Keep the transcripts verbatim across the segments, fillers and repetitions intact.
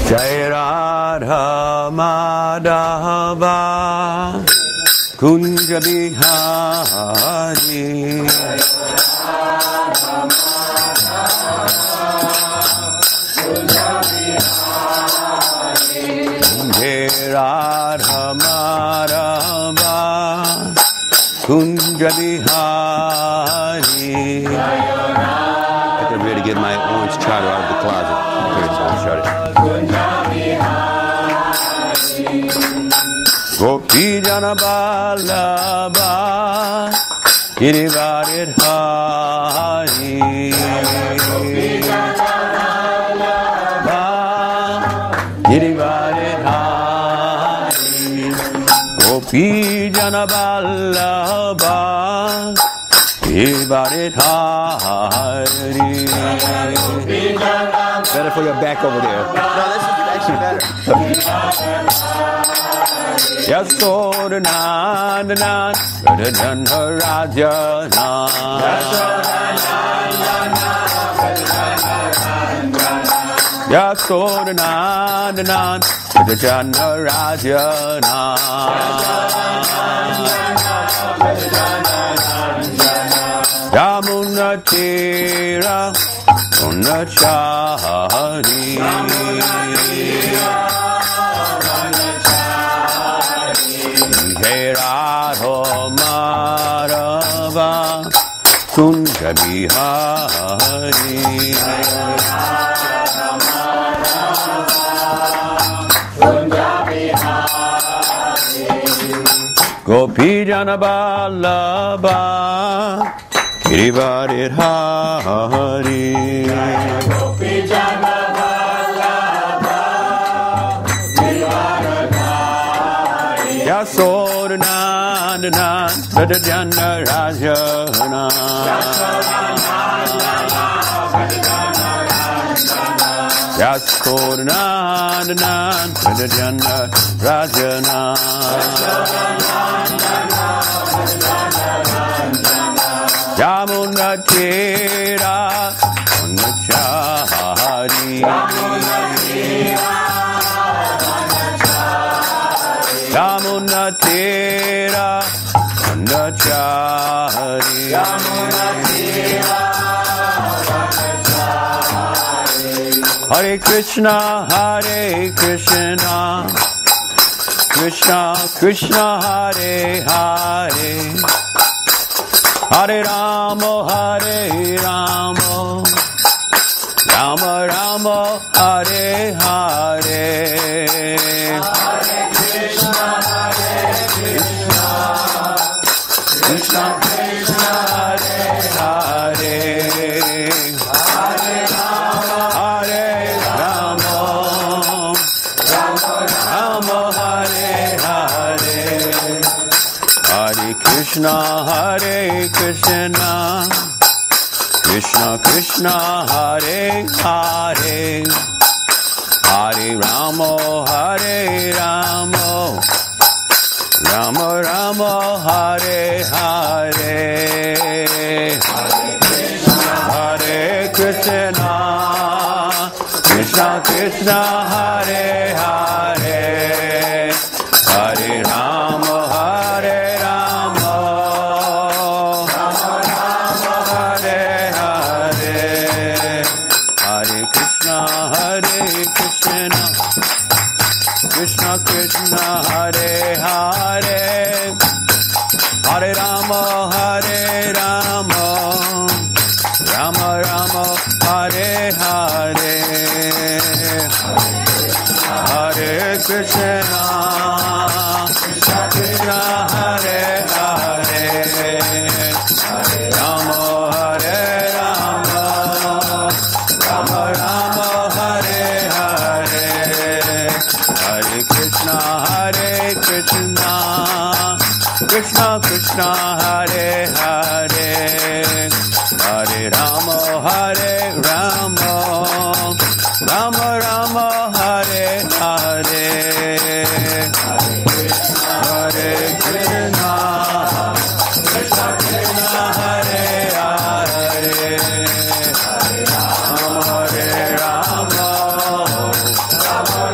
Jai Radha Madhava Kunja Bihari Jai Radha Madhava Kunja Bihari. I can really get my orange charter out of the closet. Okay, so I'll shut it. Gopi Jana Vallabha Girivarit Hari Girivarit Hari Gopi Jana Vallabha Girivarit Hari. Better for your back over there. No, this is actually better. Yasodhanandanan Radhanha Rajanan Yasodhanandanan Radhanha Rajanan Yamuna Tira Unachari Jai Radha Madhava Kunja Bihari Gopi Jana Vallabha Girivarit Hari Gopi Jana Vallabha Girivarit Hari Yasodhanandanan Radhanha Rajanan Yasodhanandanan Radhanha Rajanan Yamuna Tira Unachari Yamuna Tira Unachari Hare Krishna Hare Krishna Krishna Krishna Hare Hare Hare Rama Hare Rama Rama Rama Hare Hare Hare Krishna Hare Krishna Krishna Krishna Hare Hare Hare Rama Hare Rama Rama Rama Hare Hare Hare Krishna Hare Krishna Krishna Krishna Hare Hare Hare Rama Hare Rama Rama Rama Hare Hare Hare Krishna Krishna Krishna Hare Hare Hare Rama Hare Rama Rama Rama Hare Hare Hare Krishna Hare Krishna Krishna Krishna Hare Hare Hare Rama Hare Rama Rama Rama Hare Hare Hare Krishna Krishna Krishna Hare Hare Hare Rama Hare Rama Rama Rama Hare Hare Hare Krishna Hare Krishna Krishna Krishna Hare Hare Hare Rama Hare Rama Rama Rama Hare Hare Hare Krishna Krishna Krishna Hare Hare Hare Rama Hare Rama Rama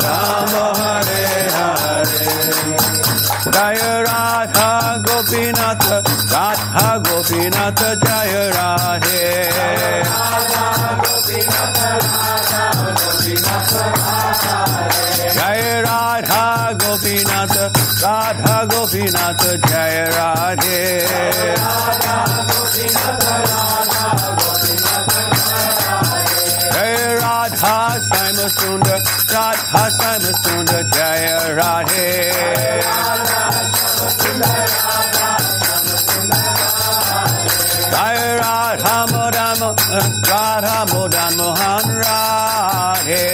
Jaya Radha Gopinatha, Radha Gopinatha, Jaya Radhe. Jaya Radha Gopinatha, Radha Gopinatha, Jaya Radhe. Jaya Radha Shyama Sundar, Radha Shyama Sundar, Jaya Radhe. Jaya Radha Modan Radha Modan Mohan Radhe.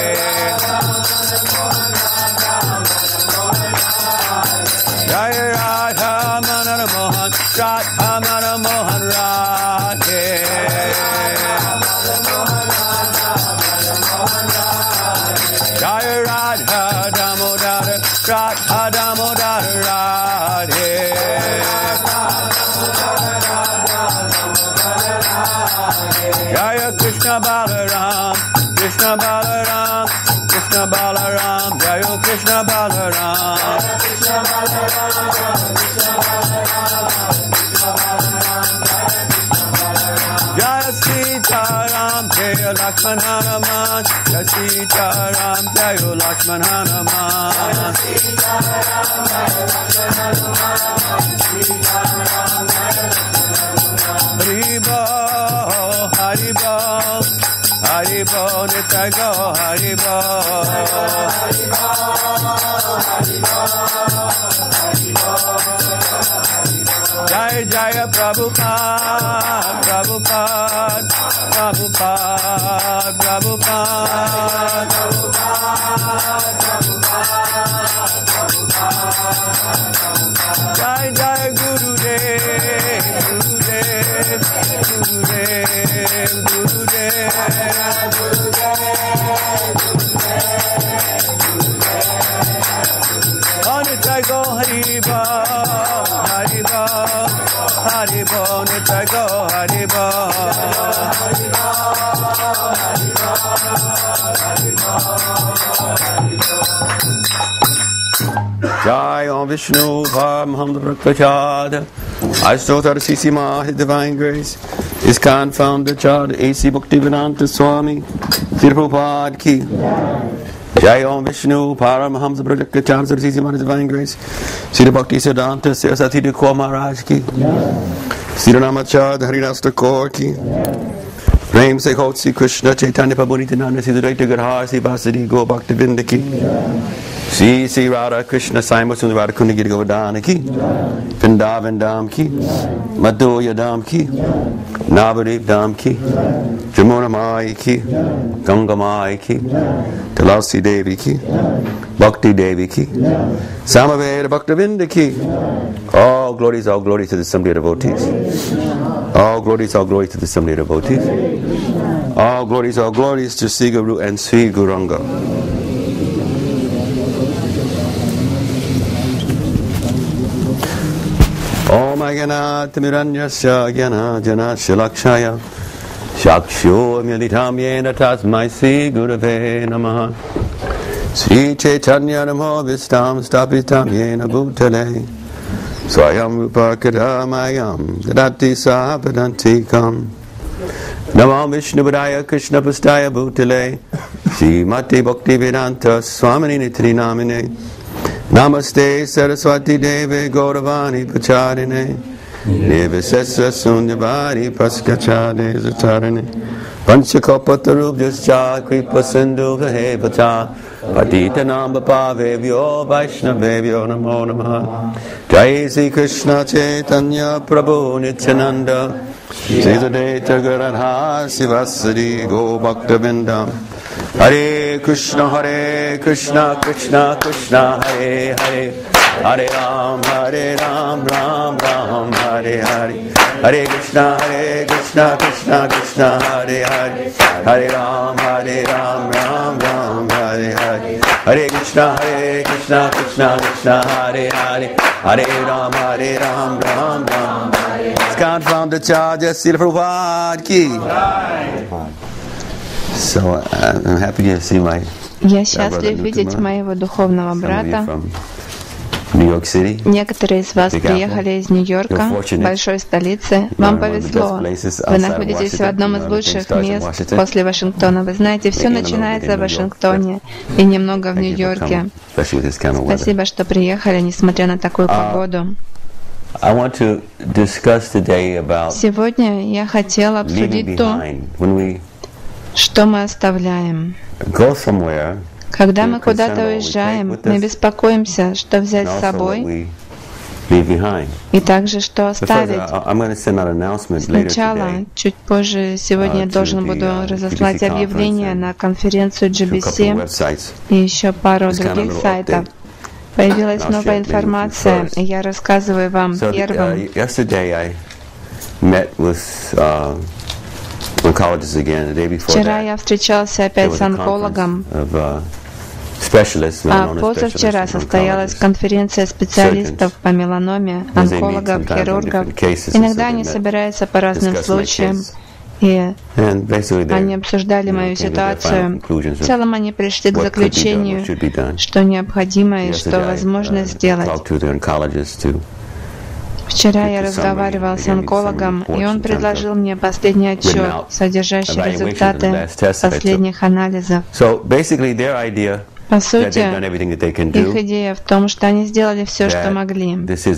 Jaya Radha Madan Mohan Radha Madan Mohan Radhe. Jaya Radha Damodar Radha Damodar Radhe. Jaya Krishna Balaram Krishna Balaram Krishna Balaram Jaya Krishna Balaram. Jaya Sita Ram Jaya Lakshman Hanuman. Jaya Sita Ram Jaya Lakshman Hanuman. Haribo Haribo Haribo Nitai Go Haribo. Jaya Jaya Prabhupada Prabhupada Prabhupada Prabhupada. Jaya Jaya Gurudev Gurudev Gurudev Gurudev. Nitai Go Haribo Haribo Haribo Nitai Go Haribo. Jai Om Vishnu Paramaham Prakachada. I Stotar Sisima His Divine Grace is confounded Chad A C Bhaktivedanta Swami Sri Prabhupada Ki. Jai Om Vishnu Paramaham Prakachada Sri Sisima His Divine Grace Sri Bhakti Siddhanta Saraswati Thakur Maharaj Ki. Sri Ramachad Haridas Thakur Ki. Prem Se Khot Sri Krishna Chaitanya Prabhu Nityananda Sri Dvaita Gadhar Sri Vasudeva Gaur Bhaktivinda Ki. Sri Sri Radha Krishna Sai Sundar Radha Kundigiri Govardhana Ki. Vrindavan Dham Ki. Madhurya Dham Ki. Navadip Dham Ki. Jamuna Mai Ki. Ganga Mai Ki. Tulasi Devi Ki. Bhakti Devi Ki. Samaveda Bhaktivinda Ki. All glories, all glories to the assembly of devotees. All glories, all glories to the assembly of devotees. All glories, all glories to Sri Guru and Sri Gauranga. Om Agana Timiranyasya Gyana Jana Shalakshaya Shaksho Militam Yena Tasmai Sri Gurave Namaha. Sri Chaitanya Namo Vistam Stapitam Yena Bhutale Swayam Rupa Kadamayam Dadati Sahapadantikam. Namo Vishnu Padaya Krishna Pastaya Bhutale Srimati Bhaktivedanta Swamini Nitri Namine. Namaste Saraswati Deve Gauravani Pacharine Nivasesa Sundavari Paskachade Zatarane Panchakopatarub Jascha Kripa Sindhu Vahevata Patita Namba Pavevyo Vaishnavevyo Namo Namaha. Jai Sri Krishna Chaitanya Prabhu Nityananda Sri Advaita Gadadhar Sivasari Go Bhaktivinoda. Hare Krishna Hare Krishna Krishna Krishna Hare Hare Hare Ram Hare Ram Ram Ram Hare Hare Hare Krishna Hare Krishna Krishna Krishna Hare Hare Hare Ram Hare Ram Ram Ram Hare Hare Hare Krishna Hare Krishna Krishna Krishna Hare Hare Hare Ram Hare Ram Ram Ram Hare Hare. Confound the charges, Srila Prabhupada Ki. So uh, I'm happy to see my. Я счастлив видеть моего духовного брата. New York City. Некоторые из вас приехали из Нью-Йорка, большой столицы. Вам повезло. Вы находитесь в одном из лучших мест после Вашингтона. Вы знаете, все начинается в Вашингтоне и немного в Нью-Йорке. Спасибо, что приехали, несмотря на такую погоду. Сегодня я хотела обсудить то, что мы оставляем. Когда мы куда-то уезжаем, мы беспокоимся, что взять с собой, и также что оставить. Сначала, чуть позже, сегодня я должен буду разослать объявление на конференцию джи би си и еще пару других сайтов. Появилась новая информация, и я рассказываю вам первым. Вчера я встречался опять с онкологом, а позавчера состоялась конференция специалистов по меланоме, онкологов, хирургов. Иногда они собираются по разным случаям, и они обсуждали мою ситуацию. В целом они пришли к заключению, что необходимо и что возможно сделать. Вчера я разговаривал с онкологом, и он предложил мне последний отчет, содержащий результаты последних анализов. По сути, их идея в том, что они сделали все, что могли,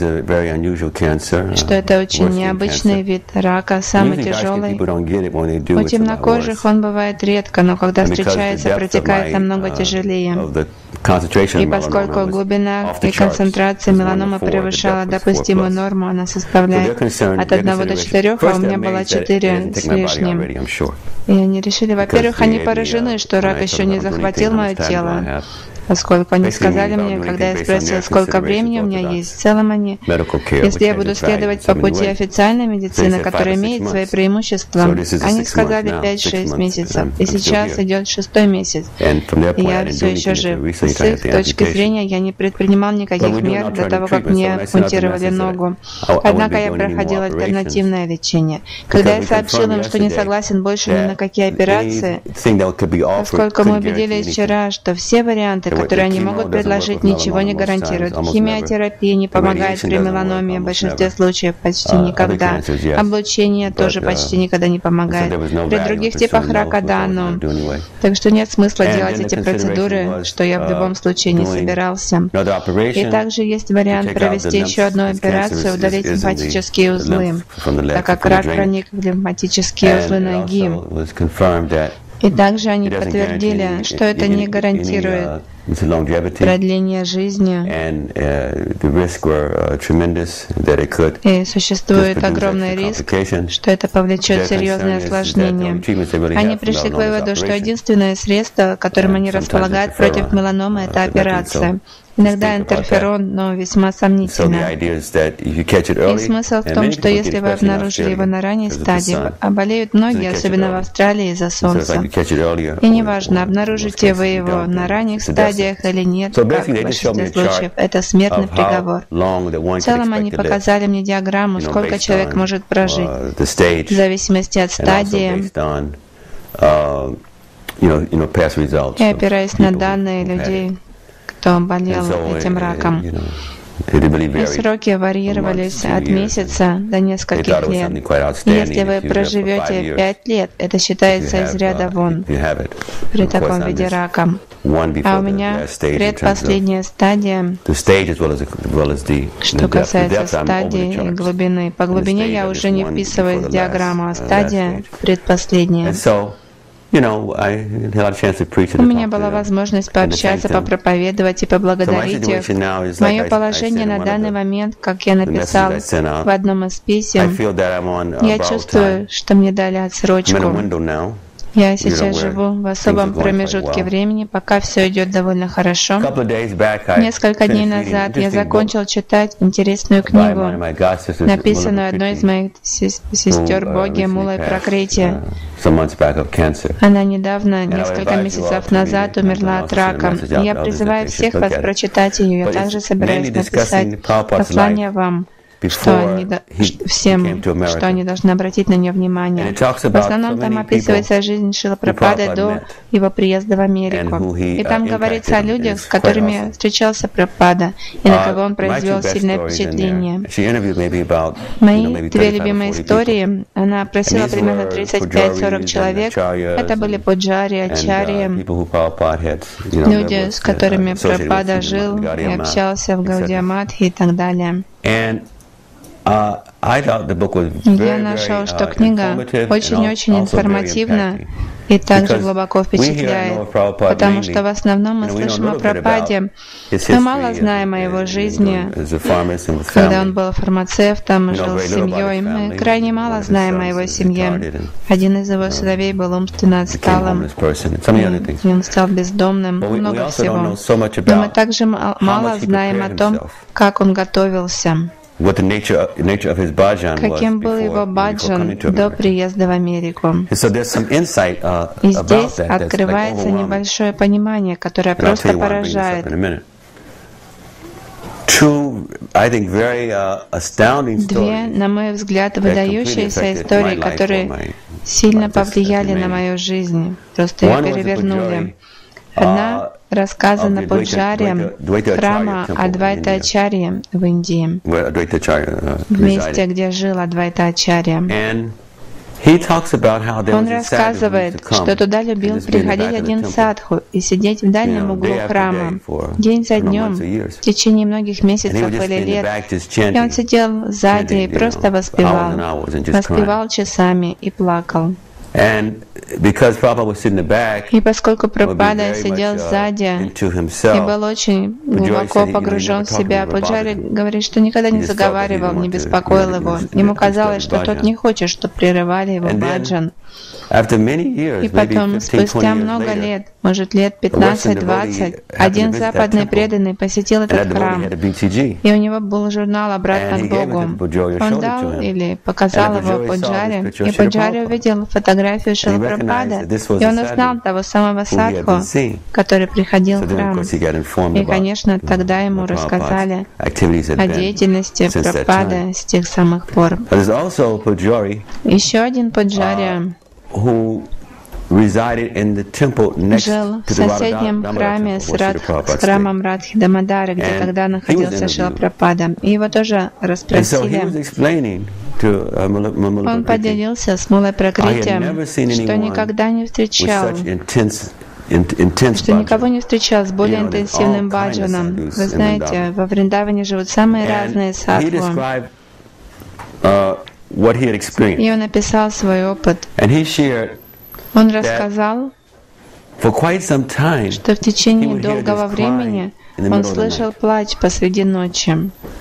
что это очень необычный вид рака, самый тяжелый. У темнокожих он бывает редко, но когда встречается, протекает намного тяжелее. И поскольку глубина и концентрация меланомы превышала допустимую норму, она составляет от одного до четырёх, а у меня было четыре с лишним. И они решили, во-первых, они поражены, что рак еще не захватил мое тело, поскольку они сказали мне, когда я спросил, сколько времени у меня есть, в целом они, если я буду следовать по пути официальной медицины, которая имеет свои преимущества, они сказали пять-шесть месяцев, и сейчас идет шестой месяц, и я все еще жив. С их точки зрения я не предпринимал никаких мер до того, как мне ампутировали ногу. Однако я проходил альтернативное лечение. Когда я сообщил им, что не согласен больше ни на какие операции, поскольку мы убедились вчера, что все варианты, которые они могут предложить, ничего не гарантируют. Химиотерапия не помогает при меланоме в большинстве случаев почти никогда. Облучение тоже почти никогда не помогает. При других типах рака да, но... Так что нет смысла делать эти процедуры, что я в любом случае не собирался. И также есть вариант провести еще одну операцию, удалить лимфатические узлы, так как рак проник в лимфатические узлы ноги. И также они подтвердили, что это не гарантирует продление жизни, и существует огромный риск, что это повлечет серьезные осложнения. Они пришли к выводу, что единственное средство, которым они располагают против меланомы, это операция. Иногда интерферон, но весьма сомнительно. И смысл в том, что если вы обнаружили его на ранней стадии, а болеют многие, особенно в Австралии, из-за солнца. И неважно, обнаружите вы его на ранних стадиях или нет, как в большинстве случаев, это смертный приговор. В целом они показали мне диаграмму, сколько человек может прожить, в зависимости от стадии, и опираясь на данные людей, кто болел этим раком. И сроки варьировались от месяца до нескольких лет. Если вы проживете пять лет, это считается из ряда вон при таком виде рака. А у меня предпоследняя стадия, что касается стадии и глубины. По глубине я уже не вписываюсь в диаграмму, а стадия предпоследняя. У меня была возможность пообщаться, попроповедовать и поблагодарить их. Мое положение на данный момент, как я написал в одном из писем, я чувствую, что мне дали отсрочку. Я сейчас живу в особом промежутке времени, пока все идет довольно хорошо. Несколько дней назад я закончил читать интересную книгу, написанную одной из моих сестер Боги Мулой Пракрити. Она недавно, несколько месяцев назад, умерла от рака. Я призываю всех вас прочитать ее. Я также собираюсь написать послание вам, что они, всем, что они должны обратить на нее внимание. В основном там описывается жизнь Шрилы Прабхупады до его приезда в Америку. И там говорится о людях, с которыми встречался Прабхупада, и на кого он произвел сильное впечатление. Мои две любимые истории, она опросила примерно тридцать пять-сорок человек. Это были пуджари, ачарьи, люди, с которыми Прабхупада жил и общался в Гаудия Матхе и так далее. Я нашел, что книга очень-очень информативна и также глубоко впечатляет, потому что в основном мы слышим о Прабхупаде. Мы мало знаем о его жизни, когда он был фармацевтом, жил с семьей. Мы крайне мало знаем о его семье. Один из его сыновей был умственно отсталым, и он стал бездомным, много всего. Но мы также мало знаем о том, как он готовился, каким был его баджан до приезда в Америку. И здесь открывается небольшое понимание, которое просто поражает. Две, на мой взгляд, выдающиеся истории, которые сильно повлияли на мою жизнь, просто ее перевернули. Одна рассказана пуджари храма Адвайта-ачарьи в Индии, в месте, где жил Адвайта-ачарья. Он рассказывает, что туда любил приходить один садху и сидеть в дальнем углу храма день за днем в течение многих месяцев или лет. И он сидел сзади и просто воспевал, воспевал часами и плакал. И поскольку Прабхупада сидел сзади и был очень глубоко погружен в себя, Пуджари говорит, что никогда не заговаривал, не беспокоил его. Ему казалось, что тот не хочет, чтобы прерывали его баджан. И потом, спустя много лет, может лет пятнадцать-двадцать, один западный преданный посетил этот храм, и у него был журнал «Обратно к Богу». Он дал или показал его Пуджари, и Пуджари увидел фотографию Шрилы Прабхупады, и он узнал того самого садху, который приходил в храм. И, конечно, тогда ему рассказали о деятельности Прабхупады с тех самых пор. Еще один Пуджари жил в соседнем храме с, Радх, с храмом Радхи Дамодары, где тогда находился Шрила Прабхупада. И его тоже расспросили. Он поделился с Мулой Пракрити, что никогда не встречал, что никого не встречал с более интенсивным баджаном. Вы знаете, во Вриндаване живут самые разные садху. И он описал свой опыт. Он рассказал, что в течение долгого времени он слышал плач посреди ночи.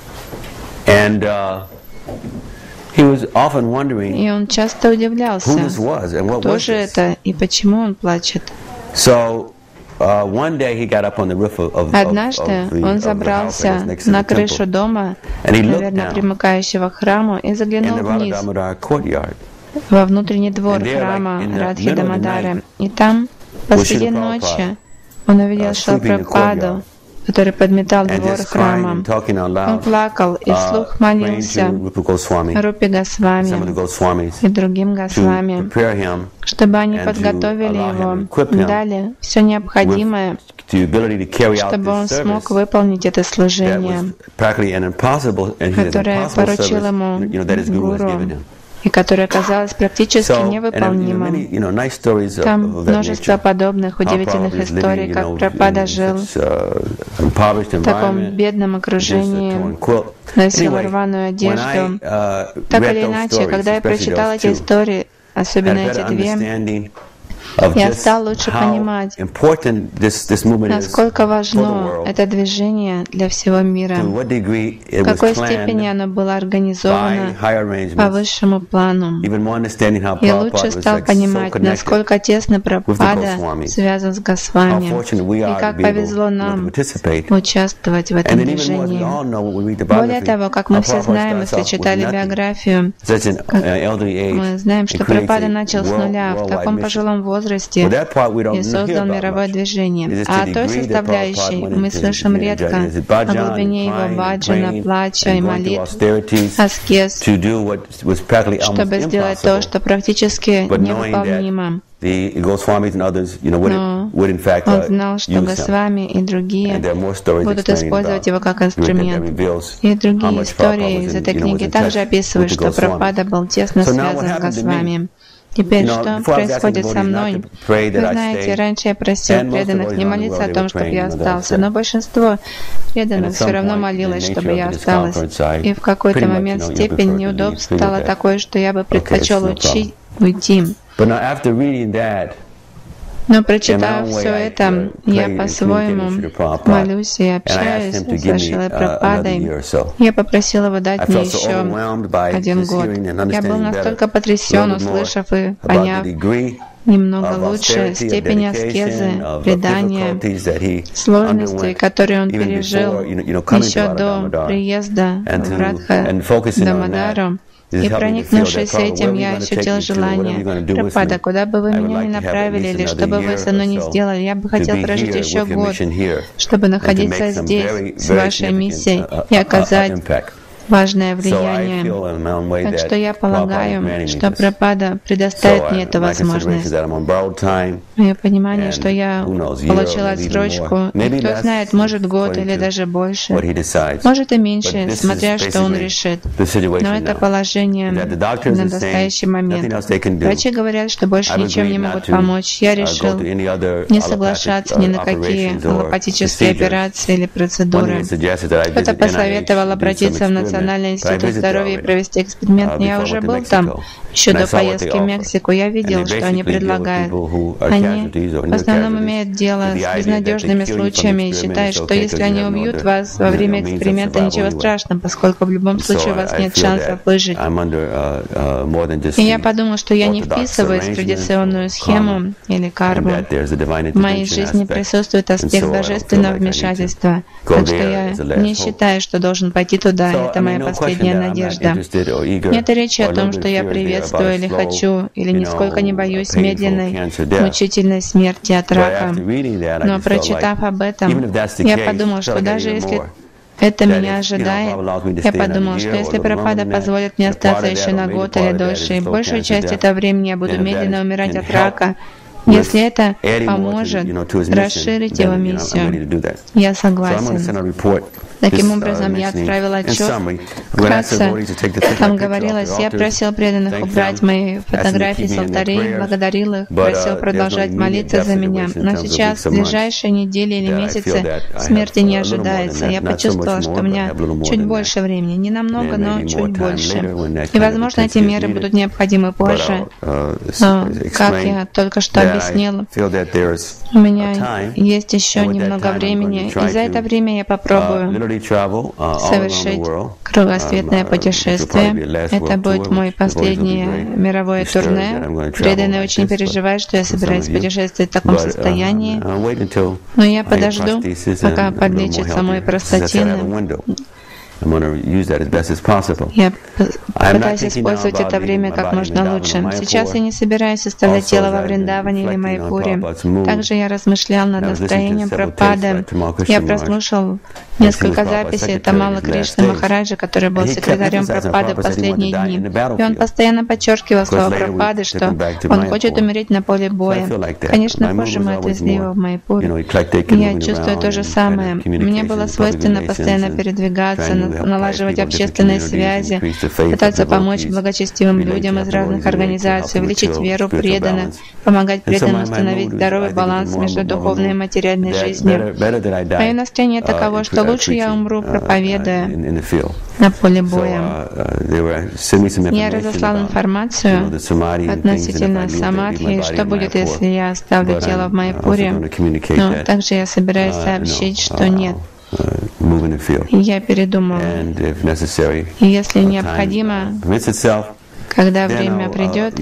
И он часто удивлялся, кто же это и почему он плачет. Однажды он забрался на крышу дома, наверное, примыкающего к храму, и заглянул вниз, во внутренний двор храма Радхи Дамодары. И там, посреди ночи, он увидел Шрилу Прабхупаду, который подметал двор храма. Он плакал и вслух молился Рупи Госвами и другим Госвами, чтобы они подготовили его, дали все необходимое, чтобы он смог выполнить это служение, которое поручил ему Гуру, и которое казалось практически невыполнимым. Там множество подобных удивительных историй, как Прабхупада жил в таком бедном окружении, носил рваную одежду. Так или иначе, когда я прочитал эти истории, особенно эти две, я стал лучше понимать, насколько важно это движение для всего мира, в какой степени оно было организовано по высшему плану. И лучше стал понимать, насколько тесно Прабхупада связан с Госвами, и как повезло нам участвовать в этом движении. Более того, как мы все знаем, если читали биографию, мы знаем, что Прабхупада начал с нуля в таком пожилом возрасте, возрасте и создал мировое движение. А о той составляющей мы слышим редко, о глубине его баджана, плача и молитв, аскез, чтобы сделать то, что практически невыполнимо. Но он знал, что Госвами и другие будут использовать его как инструмент. И другие истории из этой книги также описывают, что Прабхупада был тесно связан с Госвами. Теперь что происходит со мной? Вы знаете, раньше я просил преданных не молиться о том, чтобы я остался, но большинство преданных все равно молилось, чтобы я осталась. И в какой-то момент степень неудобств стала такой, что я бы предпочел учить, уйти. Но прочитав все это, я по-своему молюсь и общаюсь с Шрилой Прабхупадой. Я попросил его дать мне еще один год. Я был настолько потрясен, услышав и поняв немного лучше степень аскезы, предания, сложностей, которые он пережил еще до приезда в Радха-Дамадару. И проникнувшись этим, я ощутил желание: Прабхупада, куда бы вы меня ни направили, или что бы вы со мной ни сделали, я бы хотел прожить еще год, чтобы находиться здесь с вашей миссией и оказать важное влияние. Так что я полагаю, что Прабхупада предоставит мне эту возможность. Мое понимание, что я получила отсрочку, и кто знает, может год или даже больше, может и меньше, смотря что он решит. Но это положение на настоящий момент. Врачи говорят, что больше ничем не могут помочь. Я решил не соглашаться ни на какие аллопатические операции или процедуры. Кто-то посоветовал обратиться в Национальный Национальный институт здоровья и провести эксперимент. Я уже был там. Еще до поездки в Мексику я видел, что они предлагают. Они в основном имеют дело с безнадежными случаями и считают, что если они убьют вас во время эксперимента, ничего страшного, поскольку в любом случае у вас нет шансов выжить. И я подумал, что я не вписываюсь в традиционную схему или карму. В моей жизни присутствует аспект божественного вмешательства. Так что я не считаю, что должен пойти туда. Это моя последняя надежда. Нет речи о том, что я приветствую или хочу, или нисколько не боюсь медленной, мучительной смерти от рака. Но прочитав об этом, я подумал, что даже если это меня ожидает, я подумал, что если Прабхупада позволит мне остаться еще на год или дольше, и большую часть этого времени я буду медленно умирать от рака, если это поможет расширить его миссию, я согласен. Таким образом, я отправил отчет. Вкратце, там говорилось, я просил преданных убрать мои фотографии с алтарей, благодарил их, просил продолжать молиться за меня. Но сейчас, в ближайшие недели или месяцы, смерти не ожидается. Я почувствовала, что у меня чуть больше времени. Не намного, но чуть больше. И, возможно, эти меры будут необходимы позже. Но, как я только что объяснил, у меня есть еще немного времени, и за это время я попробую совершить кругосветное путешествие. Это будет мой последнее мировое турне. Преданные очень переживают, что я собираюсь путешествовать в таком состоянии. Но я подожду, пока подлечится мой простатин. Я пытаюсь использовать это время как можно лучше. Сейчас я не собираюсь оставлять тело во Вриндаване или Майпуре. Также я размышлял над настроением Прабхупады. Я прослушал несколько записей Тамала Кришны Махараджа, который был секретарем Прабхупады в последние дни. И он постоянно подчеркивал слова Прабхупады, что он хочет умереть на поле боя. Конечно, позже мы отвезли его в Майпур. Я чувствую то же самое. Мне было свойственно постоянно передвигаться, налаживать общественные связи, пытаться помочь благочестивым людям из разных организаций, увеличить веру преданных, помогать преданным установить здоровый баланс между духовной и материальной жизнью. Мое настроение таково, что лучше я умру, проповедуя на поле боя. Я разослал информацию относительно самадхи, что будет, если я оставлю тело в Майпуре, но также я собираюсь сообщить, что нет. Я передумал. И если необходимо, когда время придет,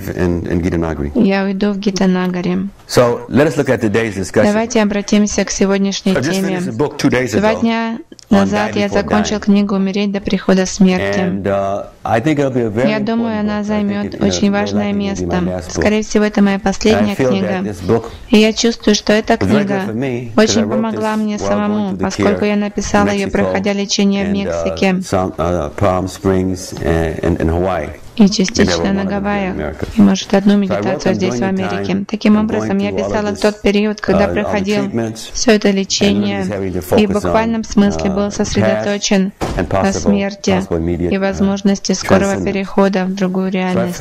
я уйду в Гитанагари. Давайте обратимся к сегодняшней теме. Два дня назад я закончил книгу «Умереть до прихода смерти». Я думаю, она займет очень важное место. Скорее всего, это моя последняя книга. И я чувствую, что эта книга очень помогла мне самому, поскольку я написала ее, проходя лечение в Мексике и частично на Гавайях, и, может, одну медитацию здесь, в Америке. Таким образом, я писала в тот период, когда проходил все это лечение, и в буквальном смысле был сосредоточен на смерти и возможности скорого перехода в другую реальность.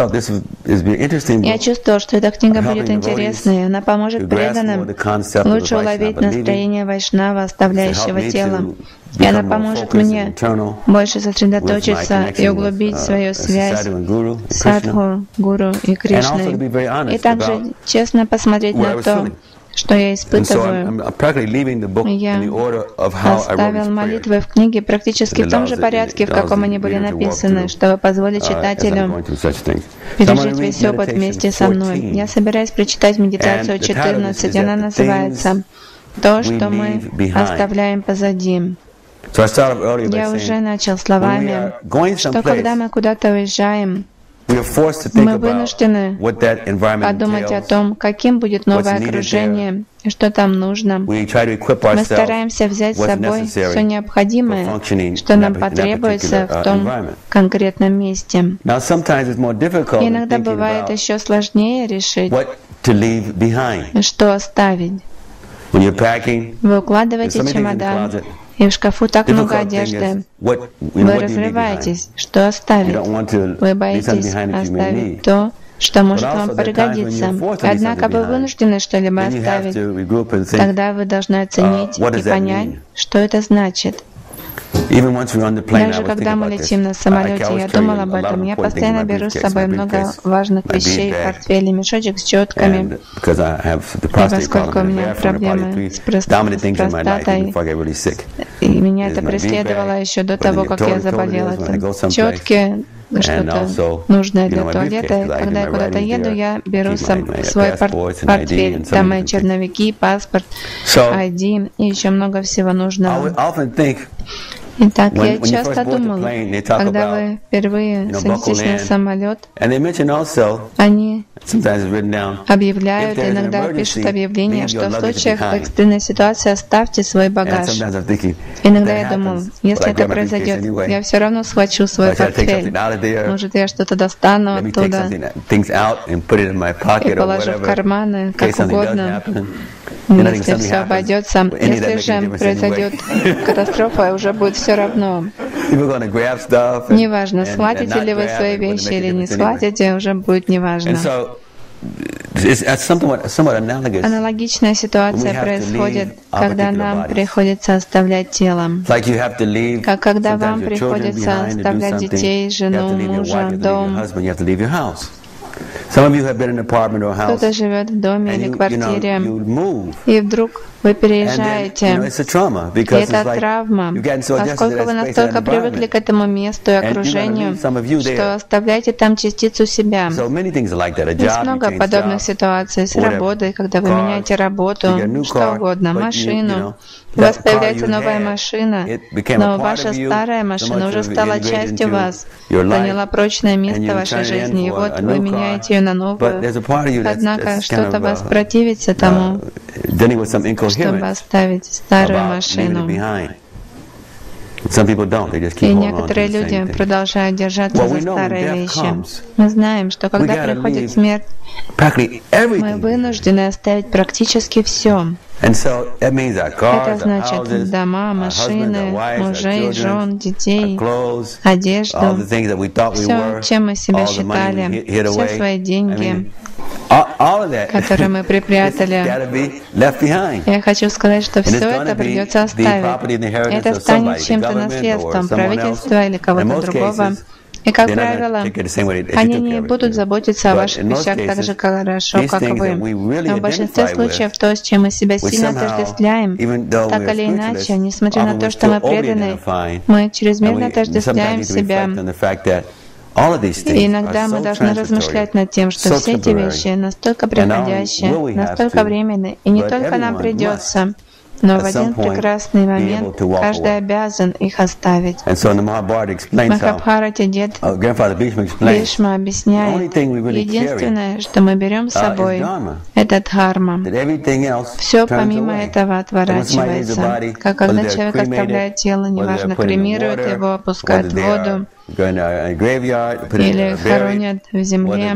Я чувствовал, что эта книга будет интересной, она поможет преданным лучше уловить настроение вайшнава, оставляющего тело. И она поможет мне больше сосредоточиться и углубить свою связь с Садхгу, Гуру и Кришной. И также честно посмотреть на то, что я испытываю. Я оставил молитвы в книге практически в том же порядке, в каком они были написаны, чтобы позволить читателю пережить весь опыт вместе со мной. Я собираюсь прочитать медитацию четырнадцать, она называется «То, что мы оставляем позади». Я уже начал словами, что когда мы куда-то уезжаем, мы вынуждены подумать о том, каким будет новое окружение и что там нужно. Мы стараемся взять с собой все необходимое, что нам потребуется в том конкретном месте. Иногда бывает еще сложнее решить, что оставить. Вы укладываете чемодан, и в шкафу так много одежды. Вы разрываетесь, что оставить. Вы боитесь оставить то, что может вам пригодиться. Однако вы вынуждены что-либо оставить. Тогда вы должны оценить и понять, что это значит. Даже когда мы летим на самолете, я думал об этом. Я постоянно беру с собой много важных вещей, портфель и мешочек с четками. И поскольку у меня проблемы с простатой, и меня это преследовало еще до того, как я заболела. Это четки, что-то нужное для туалета. Когда я куда-то еду, я беру свой портфель. Там мои черновики, паспорт, ай ди и еще много всего нужного. Итак, я часто думал, когда вы впервые садитесь на самолет, они объявляют, иногда пишут объявление, что в случаях экстренной ситуации оставьте свой багаж. Иногда я думал, если это произойдет, я все равно схвачу свой портфель. Может, я что-то достану оттуда и положу в карманы, как угодно. Если все обойдется, если же произойдет катастрофа, уже будет все равно. Неважно, схватите ли вы свои вещи или не схватите, уже будет неважно. Аналогичная ситуация происходит, когда нам приходится оставлять тело. Как когда вам приходится оставлять детей, жену, мужа, дом. Кто-то живет в доме или квартире, и вдруг вы переезжаете, и это травма, поскольку вы настолько привыкли к этому месту и окружению, что оставляете там частицу себя. Есть много подобных ситуаций с работой, когда вы меняете работу, что угодно, машину. У вас появляется новая машина, но ваша старая машина уже стала частью вас, заняла прочное место в вашей жизни, и вот вы меняете ее на новую. Однако что-то вас противится тому, чтобы оставить старую машину. И некоторые люди продолжают держаться за старые вещи. Мы знаем, что когда приходит смерть, мы вынуждены оставить практически все. Это значит дома, машины, мужей, жен, детей, одежду, все, чем мы себя считали, все свои деньги, которые мы припрятали. Я хочу сказать, что все это придется оставить. Это станет чем-то наследством правительства или кого-то другого. И, как правило, они не будут заботиться о ваших вещах так же хорошо, как вы. Но в большинстве случаев то, с чем мы себя сильно отождествляем, так или иначе, несмотря на то, что мы преданы, мы чрезмерно отождествляем себя. И иногда мы должны размышлять над тем, что все эти вещи настолько приходящие, настолько временные, и не только нам придется Но в один прекрасный момент каждый обязан их оставить. В Махабхарате дед Бхишма объясняет, единственное, что мы берем с собой, это дхарма. Все помимо этого отворачивается. Как когда человек оставляет тело, неважно, кремирует его, опускает в воду, или хоронят в земле,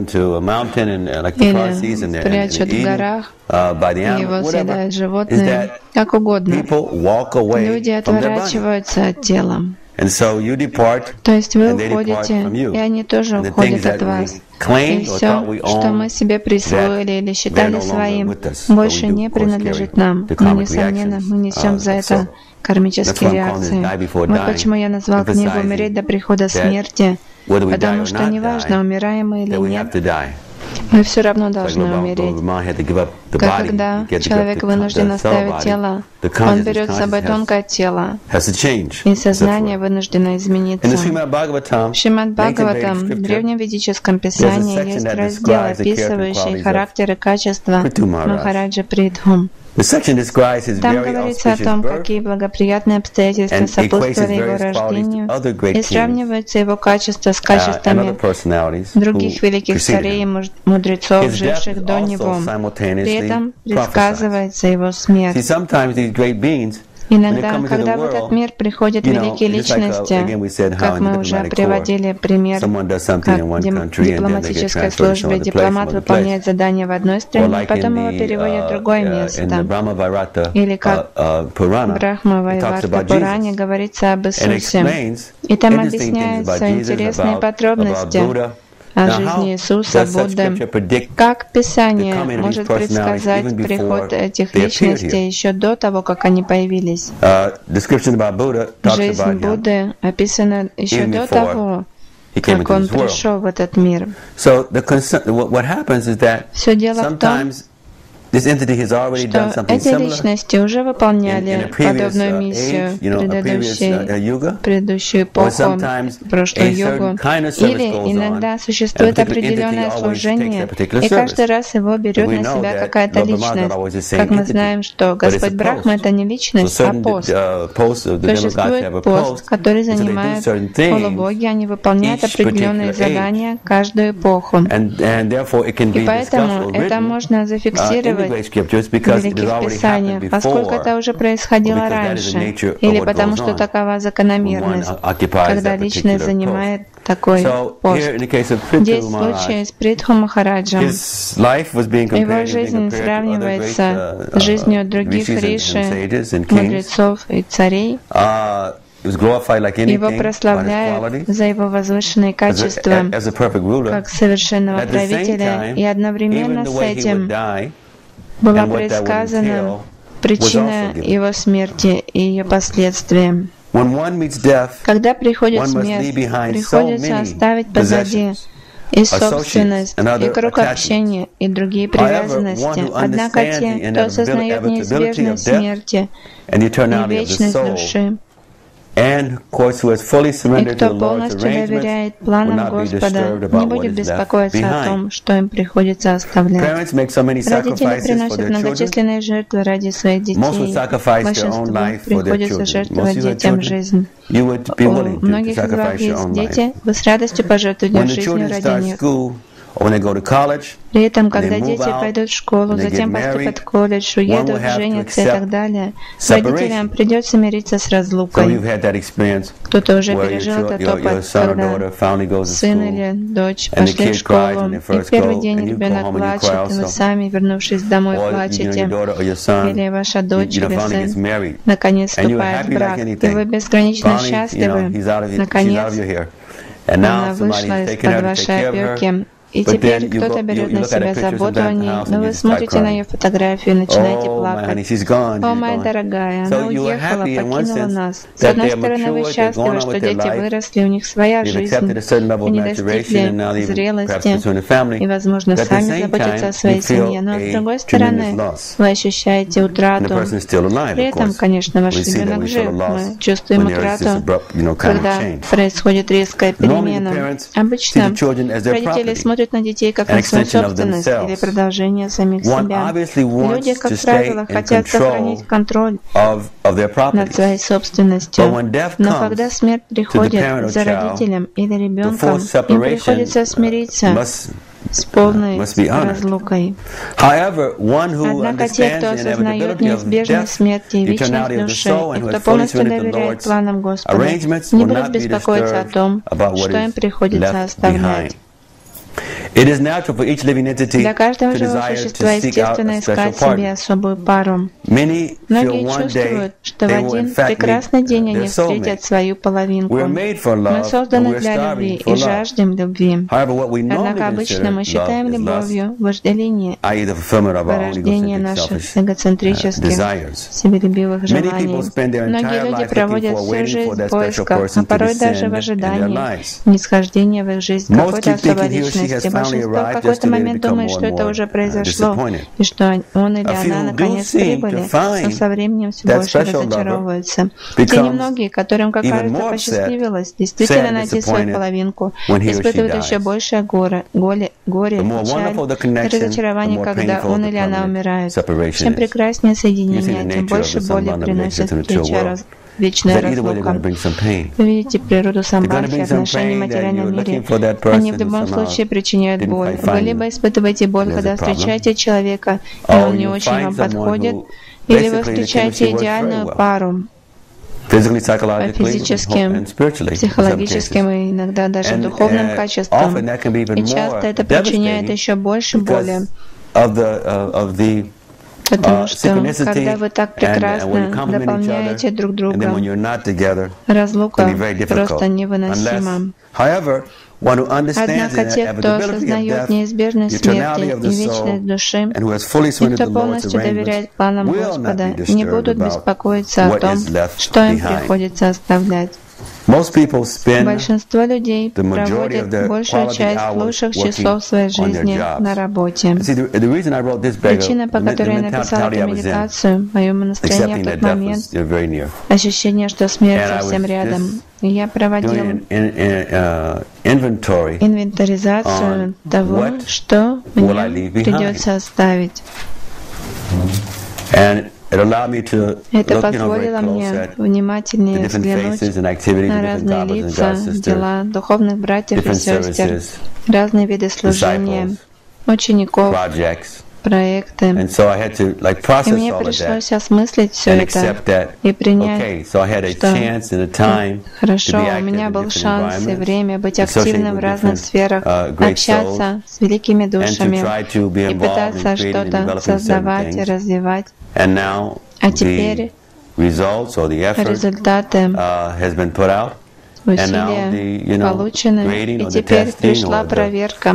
или прячут в горах, и его съедают животные, как угодно. Люди отворачиваются от тела. То есть вы уходите, и они тоже уходят от вас. И все, что мы себе присвоили или считали своим, больше не принадлежит нам. Но, несомненно, мы несем за это кармические реакции. Вот почему я назвал книгу «Умереть до прихода смерти», потому что неважно, умираем мы или нет, мы все равно должны умереть. Как когда человек вынужден оставить тело, он берет с собой тонкое тело, и сознание вынуждено измениться. В Шримад Бхагаватам, в древнем ведическом писании, есть раздел, описывающий характер и качества Махараджа Притху. Там говорится о том, какие благоприятные обстоятельства сопутствовали его рождению, и сравниваются его качества с качествами других великих царей и мудрецов, живших до него. При этом предсказывается его смерть. Иногда, когда в этот мир приходят великие личности, как мы уже приводили пример, как дипломатическая служба, дипломат выполняет задание в одной стране, потом его переводят в другое место. Или как в Брахма Вайварта Пуране говорится об Иисусе. И там объясняются интересные подробности о жизни Иисуса, Будды, как Писание может предсказать приход этих личностей еще до того, как они появились. Жизнь Будды описана еще до того, как он пришел в этот мир. Все дело в том, что эти личности уже выполняли подобную миссию в предыдущей, предыдущую эпоху, прошлую югу. Или иногда существует определенное служение, и каждый раз его берет на себя какая-то личность. Как мы знаем, что Господь Брахма — это не личность, а пост. Существует пост, который занимают полубоги, они выполняют определенные задания каждую эпоху. И поэтому это можно зафиксировать в великих писаниях, поскольку это уже происходило раньше, или потому что такова закономерность, когда личность занимает такой пост. Здесь в случае с Притху Махараджем его жизнь сравнивается с жизнью других риши, мудрецов и царей. Его прославляют за его возвышенные качества как совершенного правителя, и одновременно с этим была предсказана причина его смерти и ее последствия. Когда приходит смерть, приходится оставить позади и собственность, и круг общения, и другие привязанности. Однако те, кто осознает неизбежность смерти и вечность души, и кто полностью доверяет планам Господа, не будет беспокоиться о том, что им приходится оставлять. Родители приносят многочисленные жертвы ради своих детей. Большинству приходится жертвовать детям жизнь. У многих из вас есть дети, вы с радостью пожертвуете жизнью ради них. При этом, когда дети пойдут в школу, затем поступят в колледж, уедут, женятся и так далее, родителям придется мириться с разлукой. Кто-то уже пережил этот опыт, когда сын или дочь пошли в школу, и в первый день ребенок плачет, и вы сами, вернувшись домой, плачете, или ваша дочь или сын наконец вступает в брак, и вы безгранично счастливы, наконец она вышла из-под вашей опеки. И теперь кто-то берет на себя заботу о ней, но вы смотрите на ее фотографию и начинаете плакать. О, моя дорогая, она уехала, покинула нас. С одной стороны, вы счастливы, что дети выросли, у них своя жизнь, они достигли зрелости и, возможно, сами заботятся о своей семье. Но с другой стороны, вы ощущаете утрату. При этом, конечно, ваш ребенок жив. Мы чувствуем утрату, когда происходит резкая перемена. Обычно родители смотрят смотрят на детей как на свою собственность или продолжение самих себя. Люди, как правило, хотят сохранить контроль над своей собственностью. Но когда смерть приходит за родителем или ребенком, им приходится смириться с полной разлукой. Однако те, кто осознает неизбежность смерти и вечность души, и кто полностью доверяет планам Господа, не будут беспокоиться о том, что им приходится оставлять. Для каждого живого существа естественно искать себе особую пару. Многие чувствуют, что в один прекрасный день они встретят свою половинку. Мы созданы для любви и жаждем любви. Однако обычно мы считаем любовью вожделение, порождение наших эгоцентрических, себелюбивых желаний. Многие люди проводят всю жизнь в поисках, а порой даже в ожидании нисхождения в их жизнь какой-то особой личности. Большинство в какой-то момент думает, что это уже произошло, и что он или она наконец прибыли, но со временем все больше разочаровываются. Те немногие, которым, как кажется, посчастливилось действительно найти свою половинку, испытывают еще большее горе, горе, горе печаль и разочарование, когда он или она умирает. Чем прекраснее соединение, тем больше боли приносит встреча вечная разлука. Вы видите природу самбхати, отношений в материальном мире. Они в любом случае причиняют боль. Вы либо испытываете боль, когда встречаете человека, и он не очень вам подходит, или вы встречаете идеальную пару по физическим, психологическим и иногда даже духовным качествам. И часто это причиняет еще больше боли. Потому что, когда вы так прекрасно дополняете друг друга, разлука просто невыносима. Однако те, кто осознает неизбежность смерти и вечность души, и кто полностью доверяет планам Господа, не будут беспокоиться о том, что им приходится оставлять. Большинство людей проводят большую часть лучших часов своей жизни на работе. Причина, по которой я написал эту медитацию, мое настроение в тот момент, ощущение, что смерть совсем рядом. И я проводил инвентаризацию того, что мне придется оставить. Это позволило мне внимательнее взглянуть на разные лица, дела духовных братьев и сестер, разные виды служения, учеников, проекты. И мне пришлось осмыслить все это и принять, что хорошо, у меня был шанс и время быть активным в разных сферах, общаться с великими душами и пытаться что-то создавать и развивать. А теперь результаты усилия получены, и теперь пришла проверка.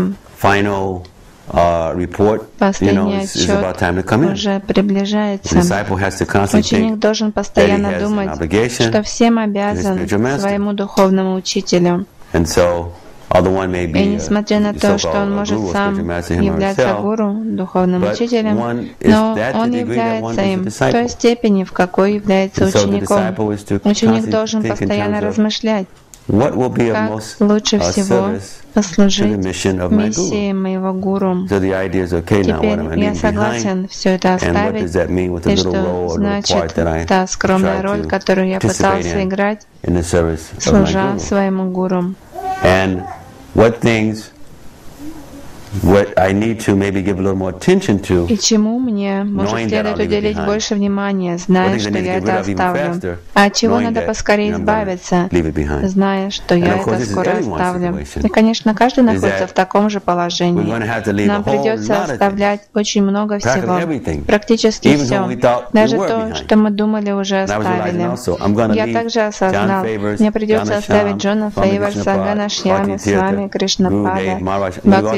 Последний отчет уже приближается. Ученик должен постоянно думать, что всем обязан своему духовному учителю. И несмотря на то, что он может сам являться гуру, духовным учителем, но он является им в той степени, в какой является учеником. Ученик должен постоянно размышлять, как лучше всего послужить миссии моего гуру. Теперь я согласен все это оставить, и что значит та скромная роль, которую я пытался играть, служа своему гуру. What things what I need to maybe give a little more attention to. И чему мне, может, следует уделить больше внимания, зная, что я это оставлю, а от чего надо поскорее избавиться, зная, что я это скоро оставлю. И, конечно, каждый находится в таком же положении. Нам придется оставлять очень много всего, практически все, даже то, что мы думали уже оставили. Я также осознал, мне придется оставить Джона Фейворса, Ганашьями, Свами Кришнапада, Бхактивинода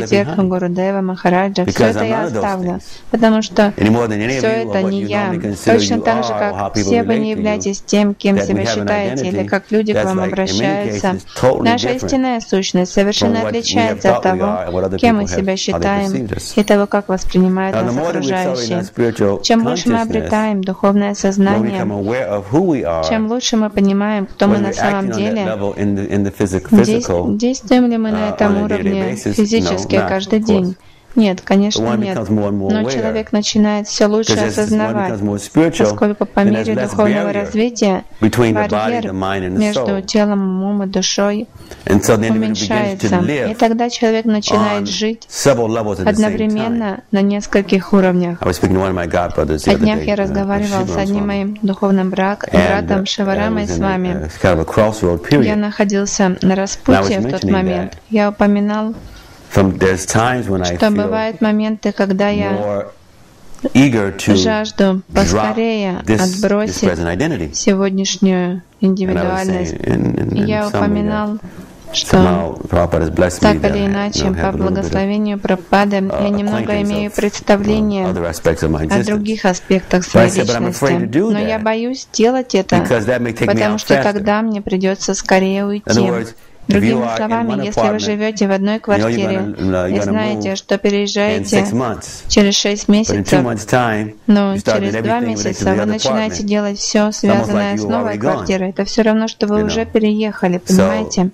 Гурудева, Махараджа, все это я оставлю, потому что все это не я. Точно так же, как все вы не являетесь тем, кем себя считаете, или как люди к вам обращаются. Наша истинная сущность совершенно отличается от того, кем мы себя считаем, и того, как воспринимают нас окружающие. Чем больше мы обретаем духовное сознание, чем лучше мы понимаем, кто мы на самом деле, действуем ли мы на этом уровне физически каждый день. Нет, конечно, нет. Но человек начинает все лучше осознавать, поскольку по мере духовного развития барьер между телом, умом и душой уменьшается. И тогда человек начинает жить одновременно на нескольких уровнях. На днях я разговаривал с одним моим духовным братом Шиварамой с вами. Я находился на распутье в тот момент. Я упоминал, что бывают моменты, когда я жажду поскорее отбросить сегодняшнюю индивидуальность. И я упоминал, что так или иначе, по благословению Прабхупады, я немного имею представление о других аспектах своей личности. Но я боюсь делать это, потому что тогда мне придется скорее уйти. Другими словами, если вы живете в одной квартире и знаете, что переезжаете через шесть месяцев, но через два месяца вы начинаете делать все, связанное с новой квартирой, это все равно, что вы уже переехали, понимаете?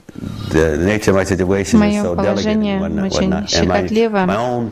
Мое положение очень щекотливо,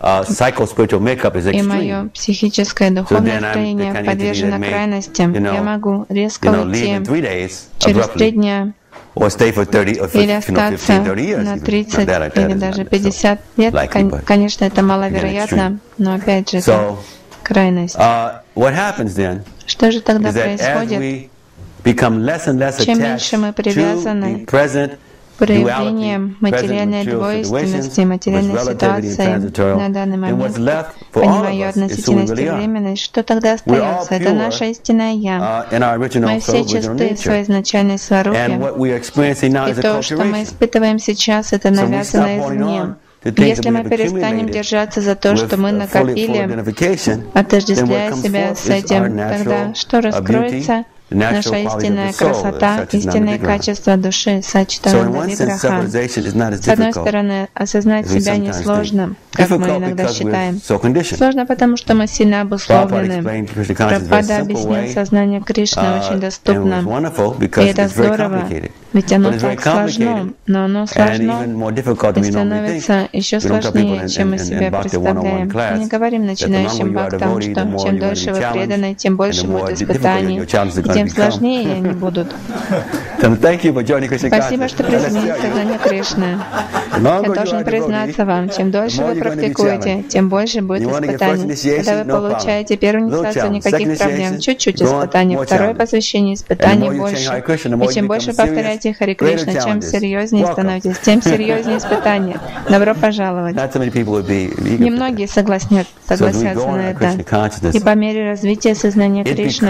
и мое психическое духовное строение подвержено крайностям. Я могу резко уйти через три дня, или остаться на тридцать или даже пятьдесят лет. Конечно, это маловероятно, но опять же, это крайность. Что же тогда происходит? Чем меньше мы привязаны к проявлениям материальной двойственности, материальной ситуации на данный момент, понимая ее относительность и временность, что тогда остается? Это наше истинное «Я». Мы все чисты в своей изначальной сварупе, и то, что мы испытываем сейчас, это навязано извне. Если мы перестанем держаться за то, что мы накопили, отождествляя себя с этим, тогда что раскроется? Наша истинная красота, истинные качества души, сачитананда виграха. С одной стороны, осознать себя несложно, как мы иногда считаем. Сложно, потому что мы сильно обусловлены. Прабхупада объяснил сознание Кришны очень доступно. И это здорово, ведь оно так сложно, но оно сложно и становится еще сложнее, чем мы себе представляем. Мы не говорим начинающим бхактам, что чем дольше вы преданы, тем больше будет испытаний, тем сложнее они будут. Спасибо, что присоединились к сознанию Кришны. Я должен признаться вам, чем дольше вы практикуете, тем больше будет испытаний. Когда вы получаете первую инициацию, никаких проблем, чуть-чуть испытаний, второе посвящение, испытаний больше. И чем больше повторяете Хари Кришна, чем серьезнее становитесь, тем серьезнее испытания. Добро пожаловать. Немногие согласнят, согласятся на это. И по мере развития сознания Кришны